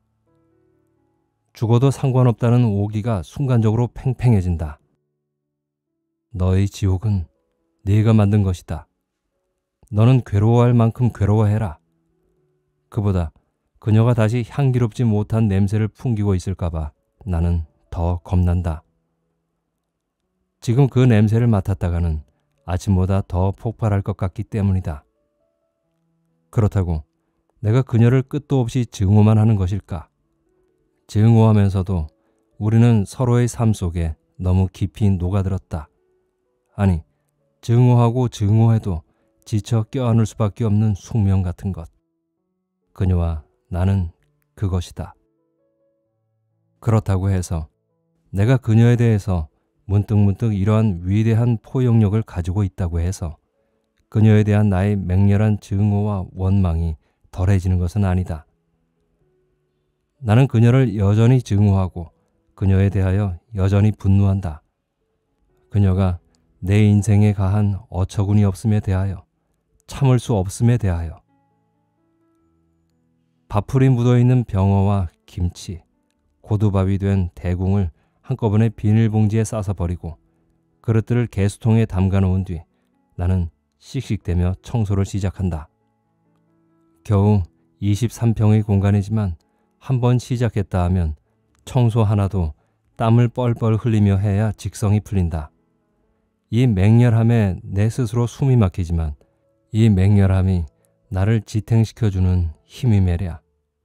S1: 죽어도 상관없다는 오기가 순간적으로 팽팽해진다. 너의 지옥은 네가 만든 것이다. 너는 괴로워할 만큼 괴로워해라. 그보다 그녀가 다시 향기롭지 못한 냄새를 풍기고 있을까봐 나는 더 겁난다. 지금 그 냄새를 맡았다가는 아침보다 더 폭발할 것 같기 때문이다. 그렇다고 내가 그녀를 끝도 없이 증오만 하는 것일까? 증오하면서도 우리는 서로의 삶 속에 너무 깊이 녹아들었다. 아니, 증오하고 증오해도 지쳐 껴안을 수밖에 없는 숙명 같은 것. 그녀와 나는 그것이다. 그렇다고 해서 내가 그녀에 대해서 문득문득 이러한 위대한 포용력을 가지고 있다고 해서 그녀에 대한 나의 맹렬한 증오와 원망이 덜해지는 것은 아니다. 나는 그녀를 여전히 증오하고 그녀에 대하여 여전히 분노한다. 그녀가 내 인생에 가한 어처구니 없음에 대하여, 참을 수 없음에 대하여. 밥풀이 묻어있는 병어와 김치, 고두밥이 된 대궁을 한꺼번에 비닐봉지에 싸서 버리고 그릇들을 개수통에 담가 놓은 뒤 나는 씩씩대며 청소를 시작한다. 겨우 이십삼 평의 공간이지만 한 번 시작했다 하면 청소 하나도 땀을 뻘뻘 흘리며 해야 직성이 풀린다. 이 맹렬함에 내 스스로 숨이 막히지만 이 맹렬함이 나를 지탱시켜주는 힘이 매랴.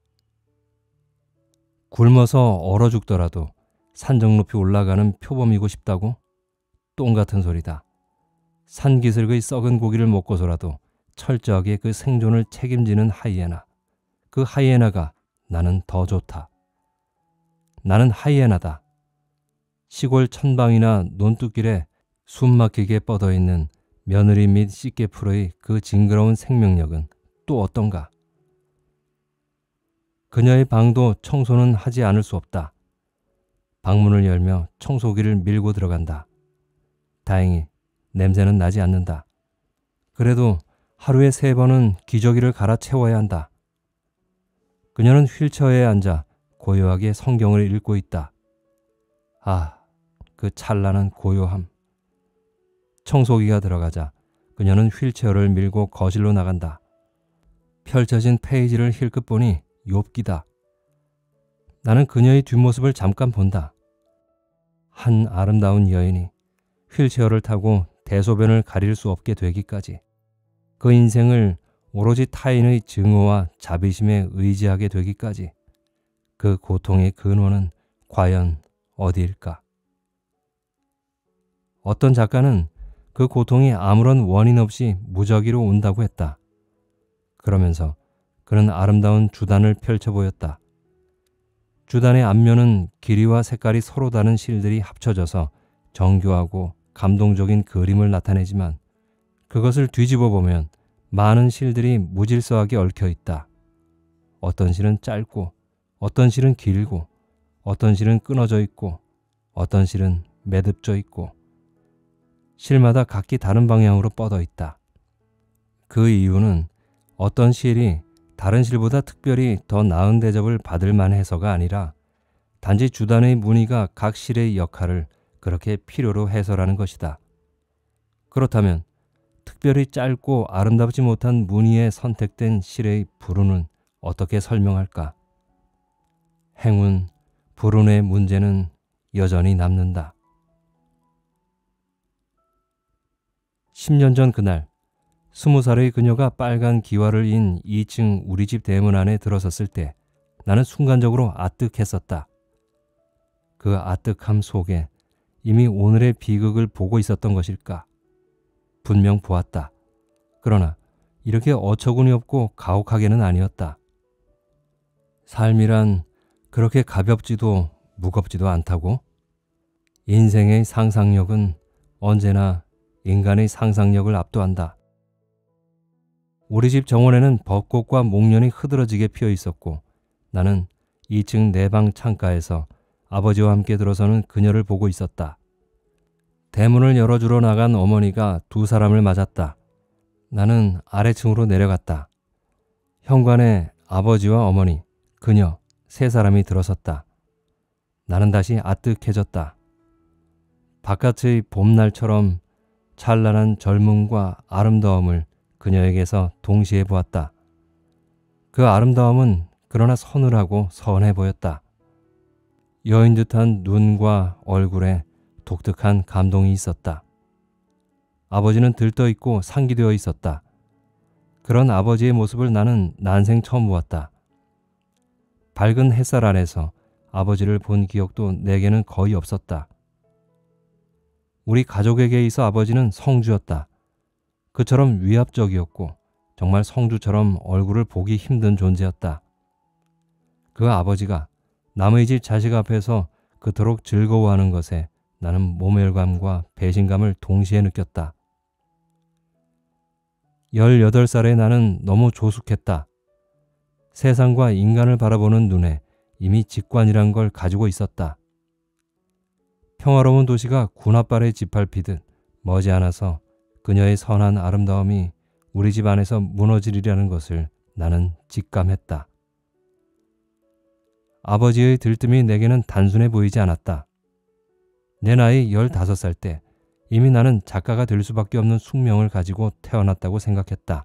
S1: 굶어서 얼어 죽더라도 산정 높이 올라가는 표범이고 싶다고? 똥 같은 소리다. 산기슭의 썩은 고기를 먹고서라도 철저하게 그 생존을 책임지는 하이에나. 그 하이에나가 나는 더 좋다. 나는 하이에나다. 시골 천방이나 논뚝길에 숨막히게 뻗어있는 며느리 및 씻개풀의 그 징그러운 생명력은 또 어떤가? 그녀의 방도 청소는 하지 않을 수 없다. 방문을 열며 청소기를 밀고 들어간다. 다행히 냄새는 나지 않는다. 그래도 하루에 세 번은 기저귀를 갈아 채워야 한다. 그녀는 휠체어에 앉아 고요하게 성경을 읽고 있다. 아, 그 찬란한 고요함. 청소기가 들어가자 그녀는 휠체어를 밀고 거실로 나간다. 펼쳐진 페이지를 힐끗 보니 욥기다. 나는 그녀의 뒷모습을 잠깐 본다. 한 아름다운 여인이 휠체어를 타고 대소변을 가릴 수 없게 되기까지, 그 인생을 오로지 타인의 증오와 자비심에 의지하게 되기까지, 그 고통의 근원은 과연 어디일까? 어떤 작가는 그 고통이 아무런 원인 없이 무작위로 온다고 했다. 그러면서 그는 아름다운 주단을 펼쳐 보였다. 주단의 앞면은 길이와 색깔이 서로 다른 실들이 합쳐져서 정교하고 감동적인 그림을 나타내지만 그것을 뒤집어 보면 많은 실들이 무질서하게 얽혀 있다. 어떤 실은 짧고, 어떤 실은 길고, 어떤 실은 끊어져 있고, 어떤 실은 매듭져 있고, 실마다 각기 다른 방향으로 뻗어 있다. 그 이유는 어떤 실이 다른 실보다 특별히 더 나은 대접을 받을 만해서가 아니라 단지 주단의 무늬가 각 실의 역할을 그렇게 필요로 해서라는 것이다. 그렇다면 특별히 짧고 아름답지 못한 무늬에 선택된 실의 불운은 어떻게 설명할까? 행운, 불운의 문제는 여전히 남는다. 십 년 전 그날, 스무 살의 그녀가 빨간 기와를 인 이 층 우리 집 대문 안에 들어섰을 때 나는 순간적으로 아뜩했었다. 그 아뜩함 속에 이미 오늘의 비극을 보고 있었던 것일까? 분명 보았다. 그러나 이렇게 어처구니 없고 가혹하게는 아니었다. 삶이란 그렇게 가볍지도 무겁지도 않다고? 인생의 상상력은 언제나 인간의 상상력을 압도한다. 우리 집 정원에는 벚꽃과 목련이 흐드러지게 피어 있었고 나는 이 층 내방 창가에서 아버지와 함께 들어서는 그녀를 보고 있었다. 대문을 열어주러 나간 어머니가 두 사람을 맞았다. 나는 아래층으로 내려갔다. 현관에 아버지와 어머니, 그녀 세 사람이 들어섰다. 나는 다시 아뜩해졌다. 바깥의 봄날처럼 찬란한 젊음과 아름다움을 그녀에게서 동시에 보았다. 그 아름다움은 그러나 서늘하고 선해 보였다. 여인 듯한 눈과 얼굴에 독특한 감동이 있었다. 아버지는 들떠있고 상기되어 있었다. 그런 아버지의 모습을 나는 난생 처음 보았다. 밝은 햇살 아래서 아버지를 본 기억도 내게는 거의 없었다. 우리 가족에게 있어 아버지는 성주였다. 그처럼 위압적이었고 정말 성주처럼 얼굴을 보기 힘든 존재였다. 그 아버지가 남의 집 자식 앞에서 그토록 즐거워하는 것에 나는 모멸감과 배신감을 동시에 느꼈다. 열여덟 살의 나는 너무 조숙했다. 세상과 인간을 바라보는 눈에 이미 직관이란 걸 가지고 있었다. 평화로운 도시가 군합발에 짓밟히듯 머지않아서 그녀의 선한 아름다움이 우리 집 안에서 무너지리라는 것을 나는 직감했다. 아버지의 들뜸이 내게는 단순해 보이지 않았다. 내 나이 열다섯 살 때 이미 나는 작가가 될 수밖에 없는 숙명을 가지고 태어났다고 생각했다.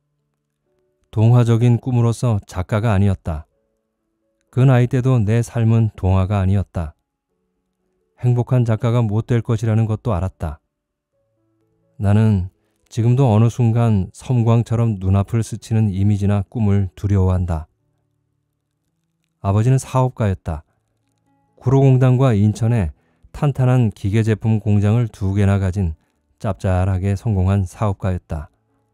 S1: 동화적인 꿈으로서 작가가 아니었다. 그 나이 때도 내 삶은 동화가 아니었다. 행복한 작가가 못 될 것이라는 것도 알았다. 나는 지금도 어느 순간 섬광처럼 눈앞을 스치는 이미지나 꿈을 두려워한다. 아버지는 사업가였다. 구로공단과 인천에 탄탄한 기계제품 공장을 두 개나 가진 짭짤하게 성공한 사업가였다.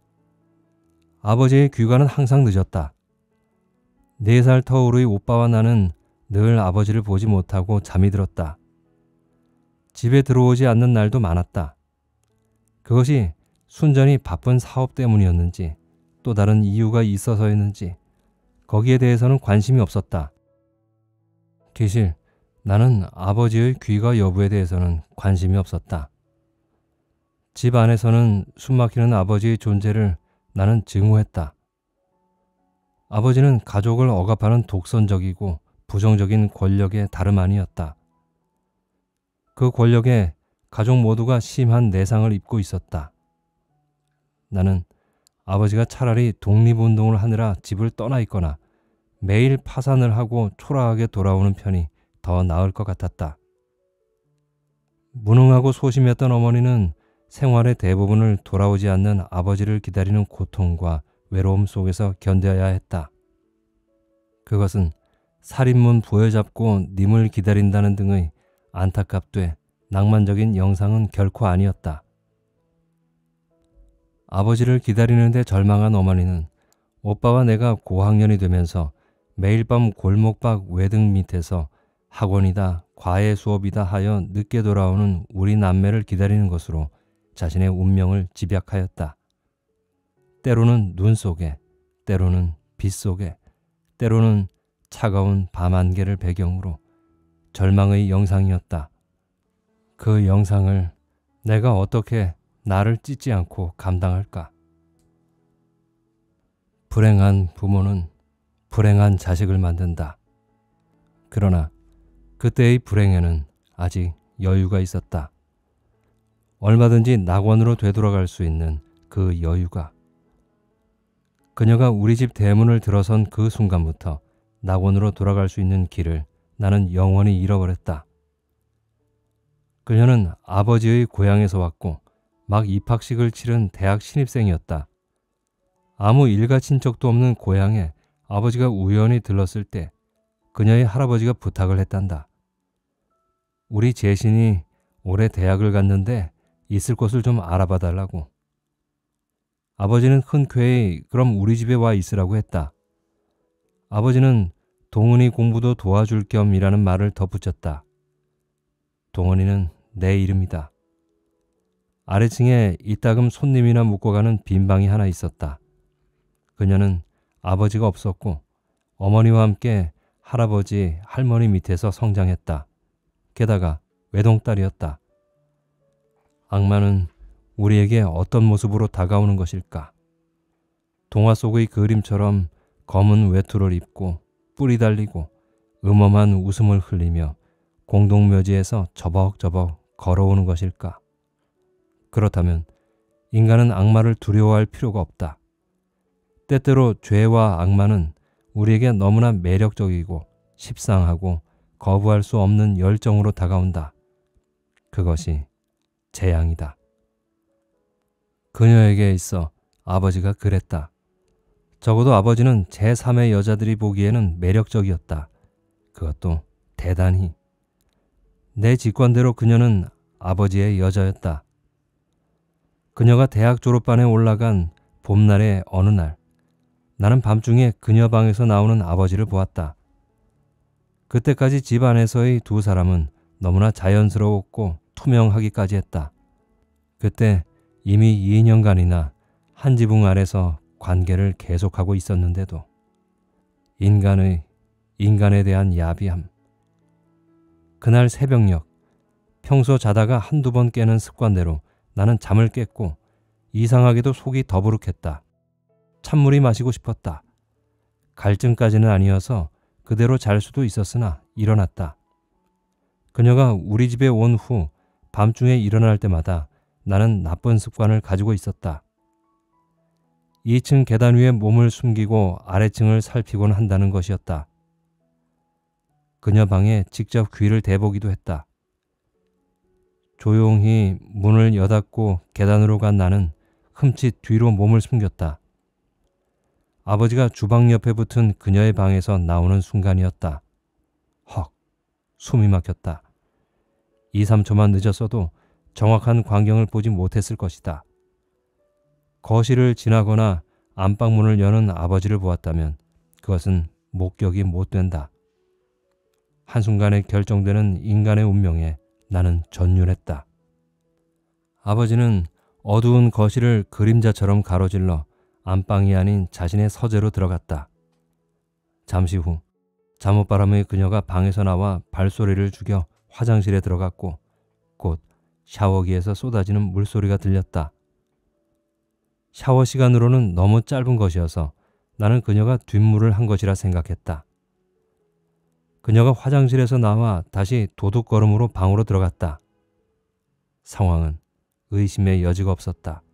S1: 아버지의 귀가는 항상 늦었다. 네 살 터울의 오빠와 나는 늘 아버지를 보지 못하고 잠이 들었다. 집에 들어오지 않는 날도 많았다. 그것이 순전히 바쁜 사업 때문이었는지 또 다른 이유가 있어서였는지 거기에 대해서는 관심이 없었다. 기실 나는 아버지의 귀가 여부에 대해서는 관심이 없었다. 집 안에서는 숨막히는 아버지의 존재를 나는 증오했다. 아버지는 가족을 억압하는 독선적이고 부정적인 권력의 다름 아니었다. 그 권력에 가족 모두가 심한 내상을 입고 있었다. 나는 아버지가 차라리 독립운동을 하느라 집을 떠나 있거나 매일 파산을 하고 초라하게 돌아오는 편이 더 나을 것 같았다. 무능하고 소심했던 어머니는 생활의 대부분을 돌아오지 않는 아버지를 기다리는 고통과 외로움 속에서 견뎌야 했다. 그것은 살인문 부여잡고 님을 기다린다는 등의 안타깝되 낭만적인 영상은 결코 아니었다. 아버지를 기다리는데 절망한 어머니는 오빠와 내가 고학년이 되면서 매일 밤 골목박 외등 밑에서 학원이다, 과외 수업이다 하여 늦게 돌아오는 우리 남매를 기다리는 것으로 자신의 운명을 집약하였다. 때로는 눈 속에, 때로는 빛 속에, 때로는 차가운 밤 안개를 배경으로 절망의 영상이었다. 그 영상을 내가 어떻게 나를 찢지 않고 감당할까? 불행한 부모는 불행한 자식을 만든다. 그러나 그때의 불행에는 아직 여유가 있었다. 얼마든지 낙원으로 되돌아갈 수 있는 그 여유가. 그녀가 우리 집 대문을 들어선 그 순간부터 낙원으로 돌아갈 수 있는 길을 나는 영원히 잃어버렸다. 그녀는 아버지의 고향에서 왔고 막 입학식을 치른 대학 신입생이었다. 아무 일가 친척도 없는 고향에 아버지가 우연히 들렀을 때 그녀의 할아버지가 부탁을 했단다. 우리 재신이 올해 대학을 갔는데 있을 곳을 좀 알아봐 달라고. 아버지는 흔쾌히 그럼 우리 집에 와 있으라고 했다. 아버지는 동은이 공부도 도와줄 겸이라는 말을 덧붙였다. 동은이는 내 이름이다. 아래층에 이따금 손님이나 묵고 가는 빈 방이 하나 있었다. 그녀는 아버지가 없었고 어머니와 함께 할아버지, 할머니 밑에서 성장했다. 게다가 외동딸이었다. 악마는 우리에게 어떤 모습으로 다가오는 것일까? 동화 속의 그림처럼 검은 외투를 입고 뿔이 달리고 음험한 웃음을 흘리며 공동묘지에서 저벅저벅 걸어오는 것일까? 그렇다면 인간은 악마를 두려워할 필요가 없다. 때때로 죄와 악마는 우리에게 너무나 매력적이고 십상하고 거부할 수 없는 열정으로 다가온다. 그것이 재앙이다. 그녀에게 있어 아버지가 그랬다. 적어도 아버지는 제삼의 여자들이 보기에는 매력적이었다. 그것도 대단히. 내 직관대로 그녀는 아버지의 여자였다. 그녀가 대학 졸업반에 올라간 봄날의 어느 날, 나는 밤중에 그녀 방에서 나오는 아버지를 보았다. 그때까지 집 안에서의 두 사람은 너무나 자연스러웠고 투명하기까지 했다. 그때 이미 이 년간이나 한 지붕 아래서 관계를 계속하고 있었는데도 인간의, 인간에 대한 야비함. 그날 새벽녘, 평소 자다가 한두 번 깨는 습관대로 나는 잠을 깼고 이상하게도 속이 더부룩했다. 찬물이 마시고 싶었다. 갈증까지는 아니어서 그대로 잘 수도 있었으나 일어났다. 그녀가 우리 집에 온 후 밤중에 일어날 때마다 나는 나쁜 습관을 가지고 있었다. 이 층 계단 위에 몸을 숨기고 아래층을 살피곤 한다는 것이었다. 그녀 방에 직접 귀를 대보기도 했다. 조용히 문을 여닫고 계단으로 간 나는 흠칫 뒤로 몸을 숨겼다. 아버지가 주방 옆에 붙은 그녀의 방에서 나오는 순간이었다. 헉, 숨이 막혔다. 이, 삼 초만 늦었어도 정확한 광경을 보지 못했을 것이다. 거실을 지나거나 안방문을 여는 아버지를 보았다면 그것은 목격이 못 된다. 한순간에 결정되는 인간의 운명에 나는 전율했다. 아버지는 어두운 거실을 그림자처럼 가로질러 안방이 아닌 자신의 서재로 들어갔다. 잠시 후 잠옷바람의 그녀가 방에서 나와 발소리를 죽여 화장실에 들어갔고 곧 샤워기에서 쏟아지는 물소리가 들렸다. 샤워 시간으로는 너무 짧은 것이어서 나는 그녀가 뒷물을 한 것이라 생각했다. 그녀가 화장실에서 나와 다시 도둑걸음으로 방으로 들어갔다. 상황은 의심의 여지가 없었다.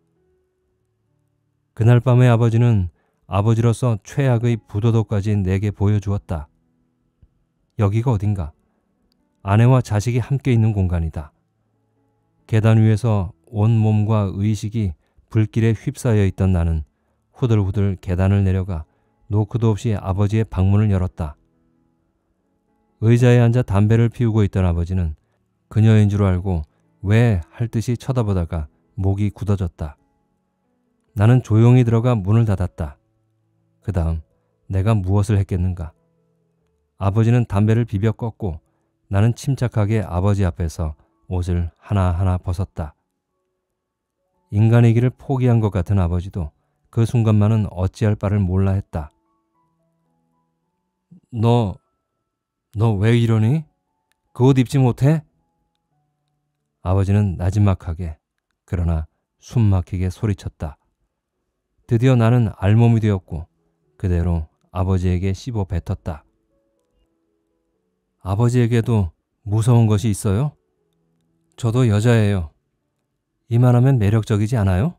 S1: 그날 밤에 아버지는 아버지로서 최악의 부도덕까지 내게 보여주었다. 여기가 어딘가? 아내와 자식이 함께 있는 공간이다. 계단 위에서 온몸과 의식이 불길에 휩싸여 있던 나는 후들후들 계단을 내려가 노크도 없이 아버지의 방문을 열었다. 의자에 앉아 담배를 피우고 있던 아버지는 그녀인 줄 알고 왜 할 듯이 쳐다보다가 목이 굳어졌다. 나는 조용히 들어가 문을 닫았다. 그 다음 내가 무엇을 했겠는가? 아버지는 담배를 비벼 껐고 나는 침착하게 아버지 앞에서 옷을 하나하나 벗었다. 인간이기를 포기한 것 같은 아버지도 그 순간만은 어찌할 바를 몰라 했다. 너, 너 왜 이러니? 그 옷 입지 못해? 아버지는 나지막하게 그러나 숨막히게 소리쳤다. 드디어 나는 알몸이 되었고 그대로 아버지에게 씹어 뱉었다. 아버지에게도 무서운 것이 있어요? 저도 여자예요. 이만하면 매력적이지 않아요?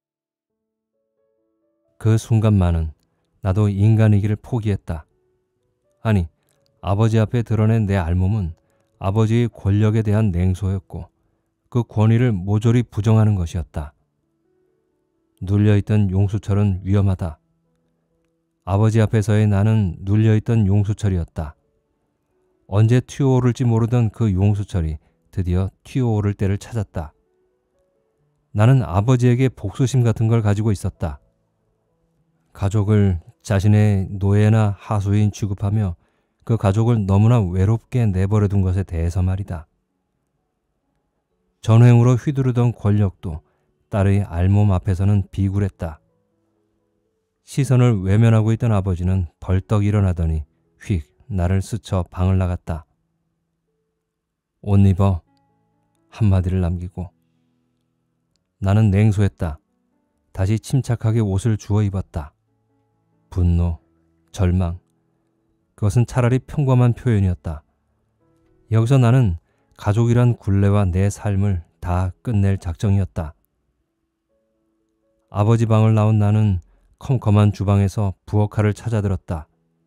S1: 그 순간만은 나도 인간이기를 포기했다. 아니, 아버지 앞에 드러낸 내 알몸은 아버지의 권력에 대한 냉소였고 그 권위를 모조리 부정하는 것이었다. 눌려있던 용수철은 위험하다. 아버지 앞에서의 나는 눌려있던 용수철이었다. 언제 튀어오를지 모르던 그 용수철이 드디어 튀어오를 때를 찾았다. 나는 아버지에게 복수심 같은 걸 가지고 있었다. 가족을 자신의 노예나 하수인 취급하며 그 가족을 너무나 외롭게 내버려둔 것에 대해서 말이다. 전횡으로 휘두르던 권력도 딸의 알몸 앞에서는 비굴했다. 시선을 외면하고 있던 아버지는 벌떡 일어나더니 휙 나를 스쳐 방을 나갔다. 옷 입어 한마디를 남기고. 나는 냉소했다. 다시 침착하게 옷을 주워 입었다. 분노, 절망, 그것은 차라리 평범한 표현이었다. 여기서 나는 가족이란 굴레와 내 삶을 다 끝낼 작정이었다. 아버지 방을 나온 나는 컴컴한 주방에서 부엌칼을 찾아들었다.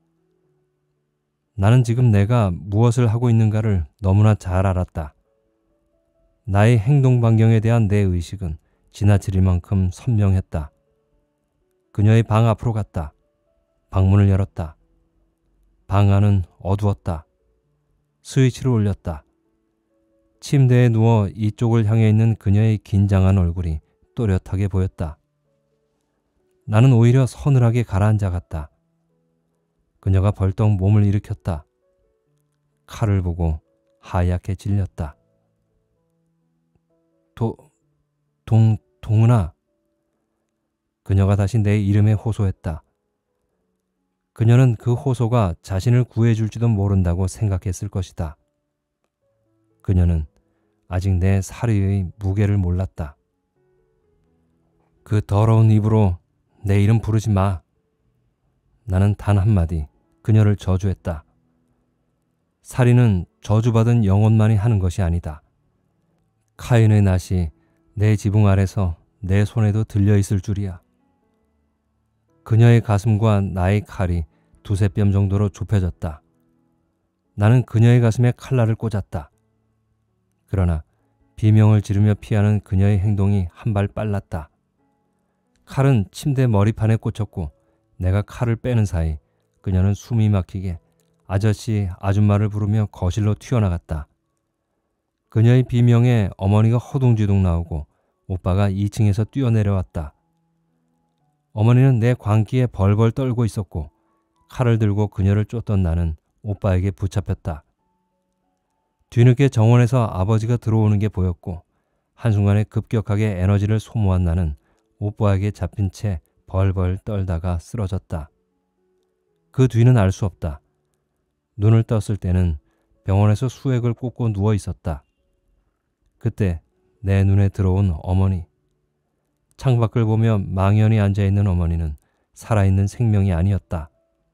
S1: 나는 지금 내가 무엇을 하고 있는가를 너무나 잘 알았다. 나의 행동 반경에 대한 내 의식은 지나칠 만큼 선명했다. 그녀의 방 앞으로 갔다. 방문을 열었다. 방 안은 어두웠다. 스위치를 올렸다. 침대에 누워 이쪽을 향해 있는 그녀의 긴장한 얼굴이 또렷하게 보였다. 나는 오히려 서늘하게 가라앉아 갔다. 그녀가 벌떡 몸을 일으켰다. 칼을 보고 하얗게 질렸다. 도, 동, 동은아. 그녀가 다시 내 이름에 호소했다. 그녀는 그 호소가 자신을 구해줄지도 모른다고 생각했을 것이다. 그녀는 아직 내 살해의 무게를 몰랐다. 그 더러운 입으로 내 이름 부르지 마. 나는 단 한마디 그녀를 저주했다. 살인은 저주받은 영혼만이 하는 것이 아니다. 카인의 낫이 내 지붕 아래서 내 손에도 들려있을 줄이야. 그녀의 가슴과 나의 칼이 두세 뼘 정도로 좁혀졌다. 나는 그녀의 가슴에 칼날을 꽂았다. 그러나 비명을 지르며 피하는 그녀의 행동이 한 발 빨랐다. 칼은 침대 머리판에 꽂혔고 내가 칼을 빼는 사이 그녀는 숨이 막히게 아저씨, 아줌마를 부르며 거실로 튀어나갔다. 그녀의 비명에 어머니가 허둥지둥 나오고 오빠가 이 층에서 뛰어내려왔다. 어머니는 내 광기에 벌벌 떨고 있었고 칼을 들고 그녀를 쫓던 나는 오빠에게 붙잡혔다. 뒤늦게 정원에서 아버지가 들어오는 게 보였고 한순간에 급격하게 에너지를 소모한 나는 오빠에게 잡힌 채 벌벌 떨다가 쓰러졌다. 그 뒤는 알 수 없다. 눈을 떴을 때는 병원에서 수액을 꽂고 누워 있었다. 그때 내 눈에 들어온 어머니. 창밖을 보며 망연히 앉아있는 어머니는 살아있는 생명이 아니었다.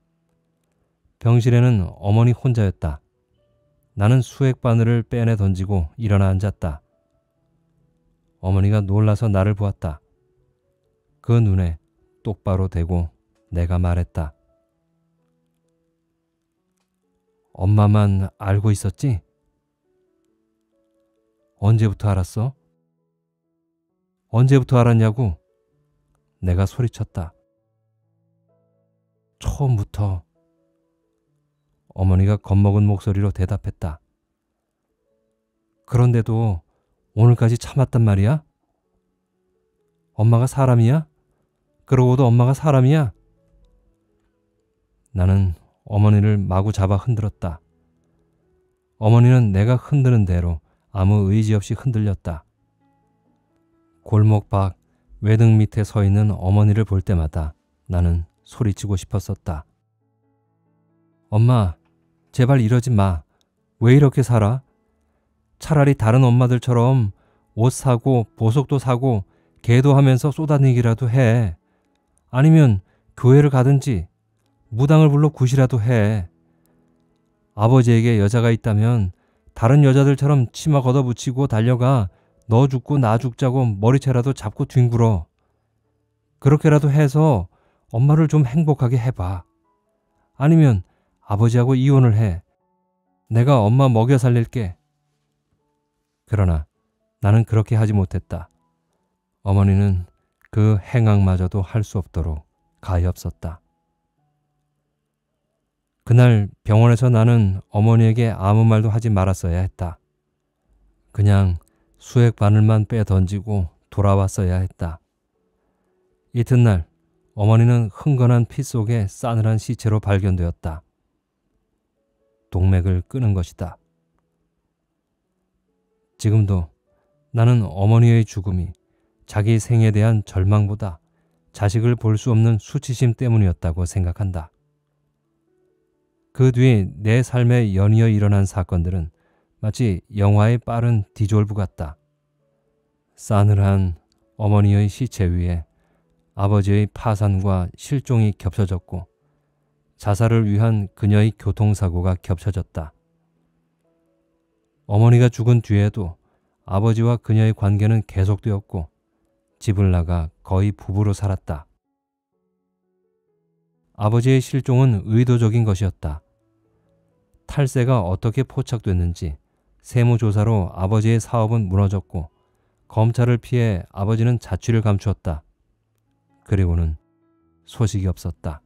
S1: 병실에는 어머니 혼자였다. 나는 수액 바늘을 빼내 던지고 일어나 앉았다. 어머니가 놀라서 나를 보았다. 그 눈에 똑바로 대고 내가 말했다. 엄마만 알고 있었지? 언제부터 알았어? 언제부터 알았냐고? 내가 소리쳤다. 처음부터. 어머니가 겁먹은 목소리로 대답했다. 그런데도 오늘까지 참았단 말이야? 엄마가 사람이야? 그러고도 엄마가 사람이야? 나는 어머니를 마구 잡아 흔들었다. 어머니는 내가 흔드는 대로 아무 의지 없이 흔들렸다. 골목 밖 외등 밑에 서 있는 어머니를 볼 때마다 나는 소리치고 싶었었다. 엄마, 제발 이러지 마. 왜 이렇게 살아? 차라리 다른 엄마들처럼 옷 사고 보석도 사고 계도하면서 쏘다니기라도 해. 아니면 교회를 가든지 무당을 불러 굿이라도 해. 아버지에게 여자가 있다면 다른 여자들처럼 치마 걷어붙이고 달려가 너 죽고 나 죽자고 머리채라도 잡고 뒹굴어. 그렇게라도 해서 엄마를 좀 행복하게 해봐. 아니면 아버지하고 이혼을 해. 내가 엄마 먹여 살릴게. 그러나 나는 그렇게 하지 못했다. 어머니는 그 행악마저도 할 수 없도록 가엾었다. 그날 병원에서 나는 어머니에게 아무 말도 하지 말았어야 했다. 그냥 수액 바늘만 빼 던지고 돌아왔어야 했다. 이튿날 어머니는 흥건한 피 속에 싸늘한 시체로 발견되었다. 동맥을 끊은 것이다. 지금도 나는 어머니의 죽음이 자기 생에 대한 절망보다 자식을 볼 수 없는 수치심 때문이었다고 생각한다. 그 뒤 내 삶에 연이어 일어난 사건들은 마치 영화의 빠른 디졸브 같다. 싸늘한 어머니의 시체 위에 아버지의 파산과 실종이 겹쳐졌고 자살을 위한 그녀의 교통사고가 겹쳐졌다. 어머니가 죽은 뒤에도 아버지와 그녀의 관계는 계속되었고 집을 나가 거의 부부로 살았다. 아버지의 실종은 의도적인 것이었다. 탈세가 어떻게 포착됐는지 세무조사로 아버지의 사업은 무너졌고 검찰을 피해 아버지는 자취를 감추었다. 그리고는 소식이 없었다.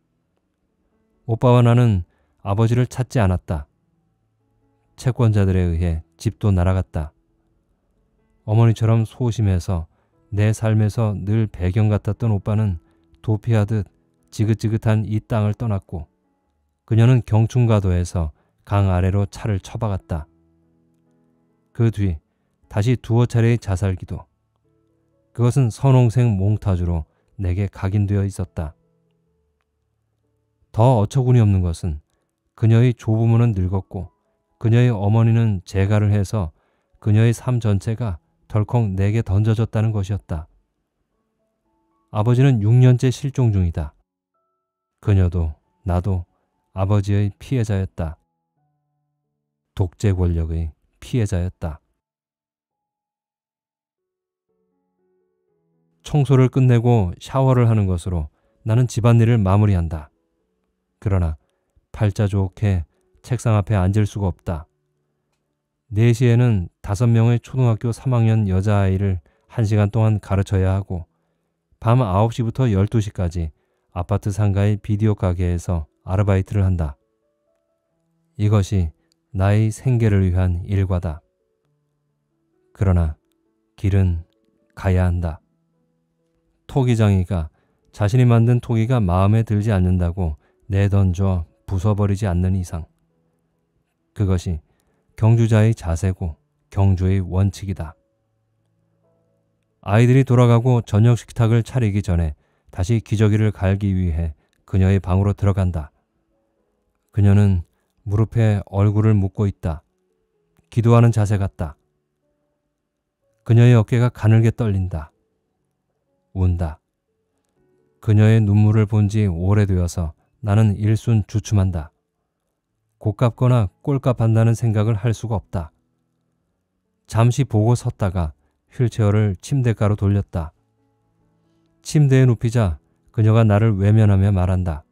S1: 오빠와 나는 아버지를 찾지 않았다. 채권자들에 의해 집도 날아갔다. 어머니처럼 소심해서 내 삶에서 늘 배경 같았던 오빠는 도피하듯 지긋지긋한 이 땅을 떠났고 그녀는 경춘가도에서 강 아래로 차를 처박았다. 그 뒤 다시 두어 차례의 자살기도. 그것은 선홍색 몽타주로 내게 각인되어 있었다. 더 어처구니 없는 것은 그녀의 조부모는 늙었고 그녀의 어머니는 재가를 해서 그녀의 삶 전체가 덜컥 내게 던져졌다는 것이었다. 아버지는 육 년째 실종 중이다. 그녀도 나도 아버지의 피해자였다. 독재 권력의 피해자였다. 청소를 끝내고 샤워를 하는 것으로 나는 집안일을 마무리한다. 그러나 팔자 좋게 책상 앞에 앉을 수가 없다. 네 시에는 다섯 명의 초등학교 삼 학년 여자아이를 한 시간 동안 가르쳐야 하고 밤 아홉 시부터 열두 시까지 아파트 상가의 비디오 가게에서 아르바이트를 한다. 이것이 나의 생계를 위한 일과다. 그러나 길은 가야 한다. 토기장이가 자신이 만든 토기가 마음에 들지 않는다고 내던져 부숴버리지 않는 이상 그것이 경주자의 자세고 경주의 원칙이다. 아이들이 돌아가고 저녁 식탁을 차리기 전에 다시 기저귀를 갈기 위해 그녀의 방으로 들어간다. 그녀는 무릎에 얼굴을 묻고 있다. 기도하는 자세 같다. 그녀의 어깨가 가늘게 떨린다. 운다. 그녀의 눈물을 본 지 오래되어서 나는 일순 주춤한다. 고깝거나 꼴깝한다는 생각을 할 수가 없다. 잠시 보고 섰다가 휠체어를 침대가로 돌렸다. 침대에 눕히자 그녀가 나를 외면하며 말한다.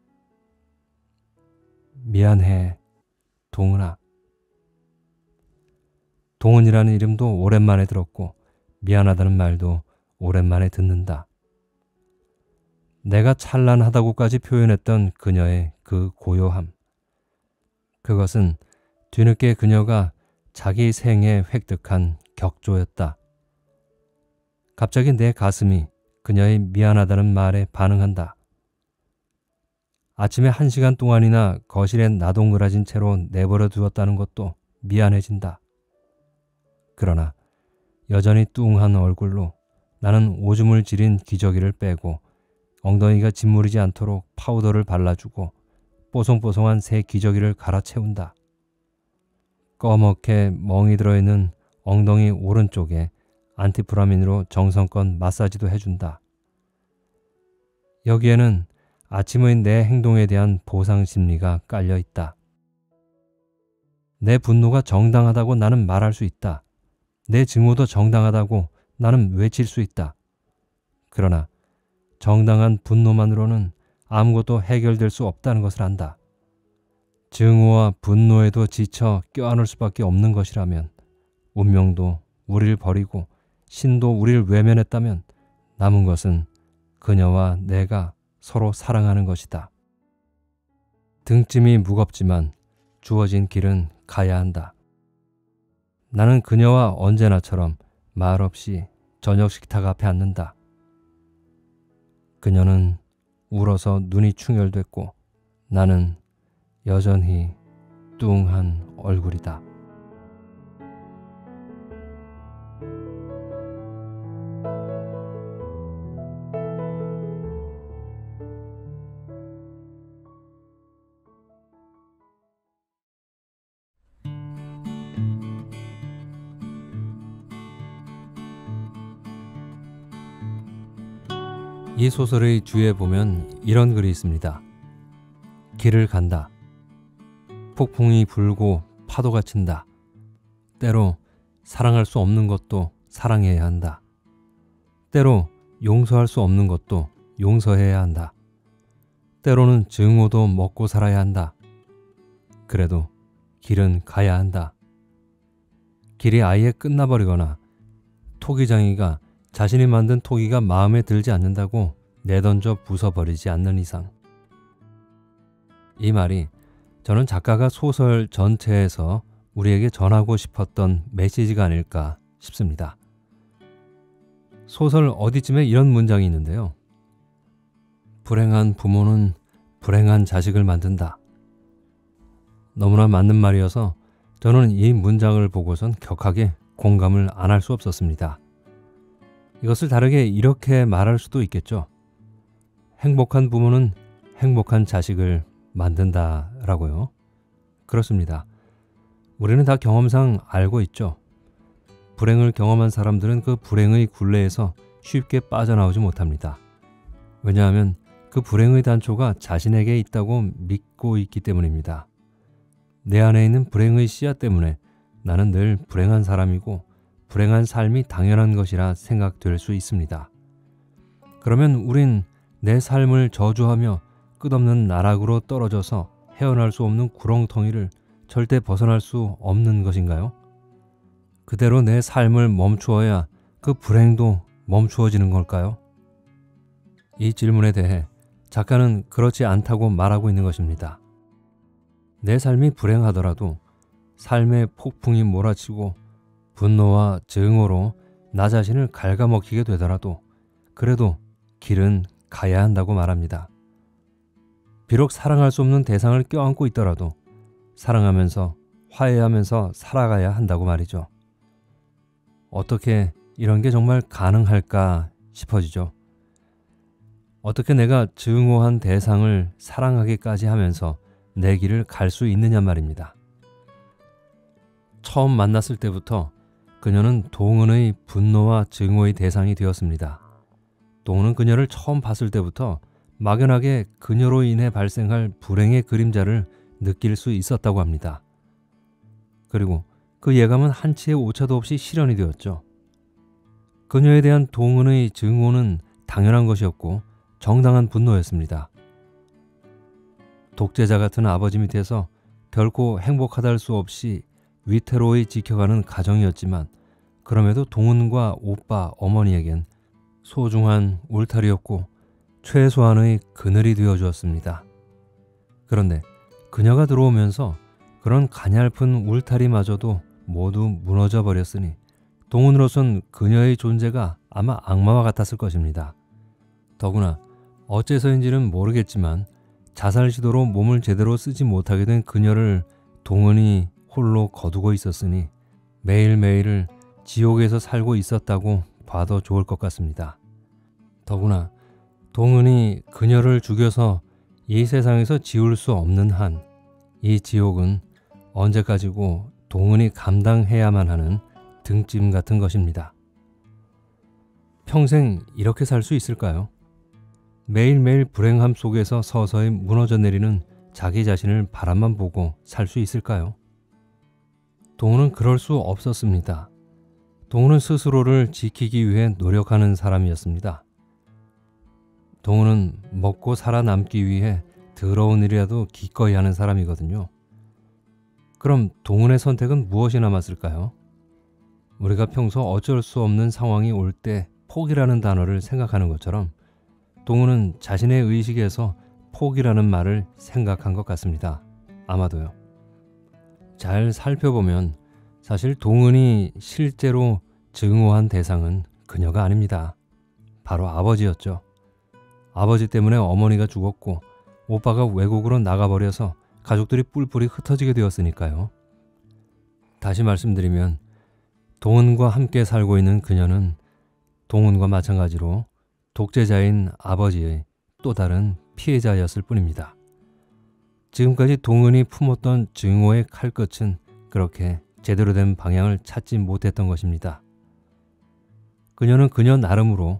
S1: 미안해, 동은아. 동은이라는 이름도 오랜만에 들었고 미안하다는 말도 오랜만에 듣는다. 내가 찬란하다고까지 표현했던 그녀의 그 고요함. 그것은 뒤늦게 그녀가 자기 생에 획득한 격조였다. 갑자기 내 가슴이 그녀의 미안하다는 말에 반응한다. 아침에 한 시간 동안이나 거실에 나동그라진 채로 내버려 두었다는 것도 미안해진다. 그러나 여전히 뚱한 얼굴로 나는 오줌을 지린 기저귀를 빼고 엉덩이가 짓무리지 않도록 파우더를 발라주고 뽀송뽀송한 새 기저귀를 갈아채운다. 꺼멓게 멍이 들어있는 엉덩이 오른쪽에 안티프라민으로 정성껏 마사지도 해준다. 여기에는 아침의 내 행동에 대한 보상 심리가 깔려 있다. 내 분노가 정당하다고 나는 말할 수 있다. 내 증오도 정당하다고 나는 외칠 수 있다. 그러나 정당한 분노만으로는 아무것도 해결될 수 없다는 것을 안다. 증오와 분노에도 지쳐 껴안을 수밖에 없는 것이라면, 운명도 우리를 버리고 신도 우리를 외면했다면 남은 것은 그녀와 내가 서로 사랑하는 것이다. 등짐이 무겁지만 주어진 길은 가야 한다. 나는 그녀와 언제나처럼 말없이 저녁 식탁 앞에 앉는다. 그녀는 울어서 눈이 충혈됐고 나는 여전히 뚱한 얼굴이다. 이 소설의 뒤에 보면 이런 글이 있습니다. 길을 간다. 폭풍이 불고 파도가 친다. 때로 사랑할 수 없는 것도 사랑해야 한다. 때로 용서할 수 없는 것도 용서해야 한다. 때로는 증오도 먹고 살아야 한다. 그래도 길은 가야 한다. 길이 아예 끝나버리거나 토기장이가 자신이 만든 토기가 마음에 들지 않는다고 내던져 부숴버리지 않는 이상. 이 말이 저는 작가가 소설 전체에서 우리에게 전하고 싶었던 메시지가 아닐까 싶습니다. 소설 어디쯤에 이런 문장이 있는데요. 불행한 부모는 불행한 자식을 만든다. 너무나 맞는 말이어서 저는 이 문장을 보고선 격하게 공감을 안 할 수 없었습니다. 이것을 다르게 이렇게 말할 수도 있겠죠. 행복한 부모는 행복한 자식을 만든다라고요. 그렇습니다. 우리는 다 경험상 알고 있죠. 불행을 경험한 사람들은 그 불행의 굴레에서 쉽게 빠져나오지 못합니다. 왜냐하면 그 불행의 단초가 자신에게 있다고 믿고 있기 때문입니다. 내 안에 있는 불행의 씨앗 때문에 나는 늘 불행한 사람이고 불행한 삶이 당연한 것이라 생각될 수 있습니다. 그러면 우린 내 삶을 저주하며 끝없는 나락으로 떨어져서 헤어날 수 없는 구렁텅이를 절대 벗어날 수 없는 것인가요? 그대로 내 삶을 멈추어야 그 불행도 멈추어지는 걸까요? 이 질문에 대해 작가는 그렇지 않다고 말하고 있는 것입니다. 내 삶이 불행하더라도 삶의 폭풍이 몰아치고 분노와 증오로 나 자신을 갉아먹히게 되더라도 그래도 길은 가야 한다고 말합니다. 비록 사랑할 수 없는 대상을 껴안고 있더라도 사랑하면서 화해하면서 살아가야 한다고 말이죠. 어떻게 이런 게 정말 가능할까 싶어지죠. 어떻게 내가 증오한 대상을 사랑하기까지 하면서 내 길을 갈 수 있느냐 말입니다. 처음 만났을 때부터 그녀는 동은의 분노와 증오의 대상이 되었습니다. 동은은 그녀를 처음 봤을 때부터 막연하게 그녀로 인해 발생할 불행의 그림자를 느낄 수 있었다고 합니다. 그리고 그 예감은 한치의 오차도 없이 실현이 되었죠. 그녀에 대한 동은의 증오는 당연한 것이었고 정당한 분노였습니다. 독재자 같은 아버지 밑에서 결코 행복하다 할 수 없이 위태로이 지켜가는 가정이었지만 그럼에도 동은과 오빠 어머니에겐 소중한 울타리였고 최소한의 그늘이 되어주었습니다. 그런데 그녀가 들어오면서 그런 가냘픈 울타리마저도 모두 무너져 버렸으니 동은으로선 그녀의 존재가 아마 악마와 같았을 것입니다. 더구나 어째서인지는 모르겠지만 자살 시도로 몸을 제대로 쓰지 못하게 된 그녀를 동은이 홀로 거두고 있었으니 매일매일을 지옥에서 살고 있었다고 봐도 좋을 것 같습니다. 더구나 동은이 그녀를 죽여서 이 세상에서 지울 수 없는 한 이 지옥은 언제까지고 동은이 감당해야만 하는 등짐 같은 것입니다. 평생 이렇게 살 수 있을까요? 매일매일 불행함 속에서 서서히 무너져 내리는 자기 자신을 바라만 보고 살 수 있을까요? 동은은 그럴 수 없었습니다. 동은은 스스로를 지키기 위해 노력하는 사람이었습니다. 동은은 먹고 살아남기 위해 더러운 일이라도 기꺼이 하는 사람이거든요. 그럼 동은의 선택은 무엇이 남았을까요? 우리가 평소 어쩔 수 없는 상황이 올 때 포기라는 단어를 생각하는 것처럼 동은은 자신의 의식에서 포기라는 말을 생각한 것 같습니다. 아마도요. 잘 살펴보면 사실 동은이 실제로 증오한 대상은 그녀가 아닙니다. 바로 아버지였죠. 아버지 때문에 어머니가 죽었고 오빠가 외국으로 나가버려서 가족들이 뿔뿔이 흩어지게 되었으니까요. 다시 말씀드리면 동은과 함께 살고 있는 그녀는 동은과 마찬가지로 독재자인 아버지의 또 다른 피해자였을 뿐입니다. 지금까지 동은이 품었던 증오의 칼끝은 그렇게 제대로 된 방향을 찾지 못했던 것입니다. 그녀는 그녀 나름으로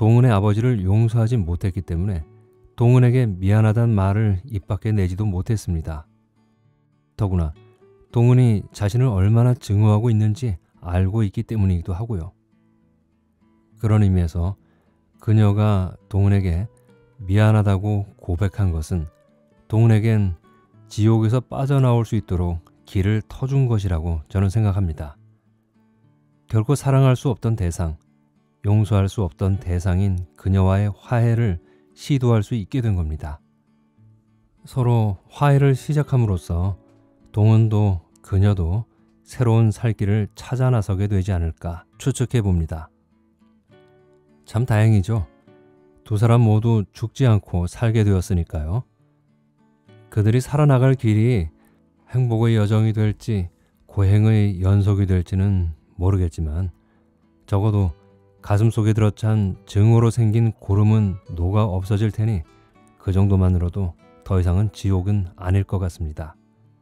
S1: 동은의 아버지를 용서하지 못했기 때문에 동은에게 미안하다는 말을 입 밖에 내지도 못했습니다. 더구나 동은이 자신을 얼마나 증오하고 있는지 알고 있기 때문이기도 하고요. 그런 의미에서 그녀가 동은에게 미안하다고 고백한 것은 동은에겐 지옥에서 빠져나올 수 있도록 길을 터준 것이라고 저는 생각합니다. 결코 사랑할 수 없던 대상, 용서할 수 없던 대상인 그녀와의 화해를 시도할 수 있게 된 겁니다. 서로 화해를 시작함으로써 동은도 그녀도 새로운 살 길을 찾아 나서게 되지 않을까 추측해 봅니다. 참 다행이죠. 두 사람 모두 죽지 않고 살게 되었으니까요. 그들이 살아나갈 길이 행복의 여정이 될지 고행의 연속이 될지는 모르겠지만 적어도 가슴속에 들어찬 증오로 생긴 고름은 녹아 없어질 테니 그 정도만으로도 더 이상은 지옥은 아닐 것 같습니다.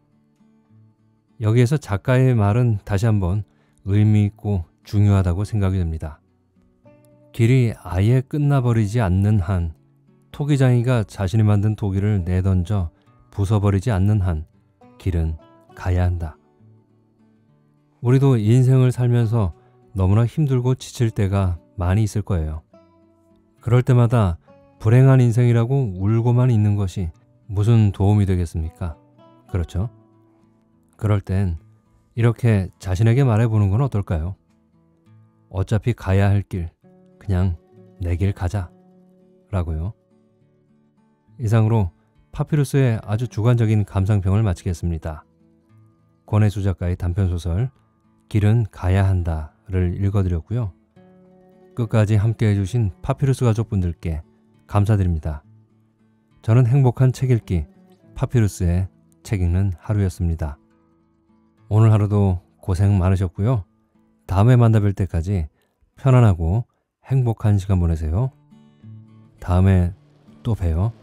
S1: 여기에서 작가의 말은 다시 한번 의미 있고 중요하다고 생각이 됩니다. 길이 아예 끝나버리지 않는 한, 토기장이가 자신이 만든 토기를 내던져 부숴버리지 않는 한 길은 가야 한다. 우리도 인생을 살면서 너무나 힘들고 지칠 때가 많이 있을 거예요. 그럴 때마다 불행한 인생이라고 울고만 있는 것이 무슨 도움이 되겠습니까? 그렇죠? 그럴 땐 이렇게 자신에게 말해보는 건 어떨까요? 어차피 가야 할 길, 그냥 내 길 가자 라고요. 이상으로 파피루스의 아주 주관적인 감상평을 마치겠습니다. 권혜수 작가의 단편소설 길은 가야 한다를 읽어드렸고요. 끝까지 함께해 주신 파피루스 가족분들께 감사드립니다. 저는 행복한 책 읽기 파피루스의 책 읽는 하루였습니다. 오늘 하루도 고생 많으셨고요. 다음에 만나뵐 때까지 편안하고 행복한 시간 보내세요. 다음에 또 봬요.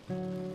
S1: 다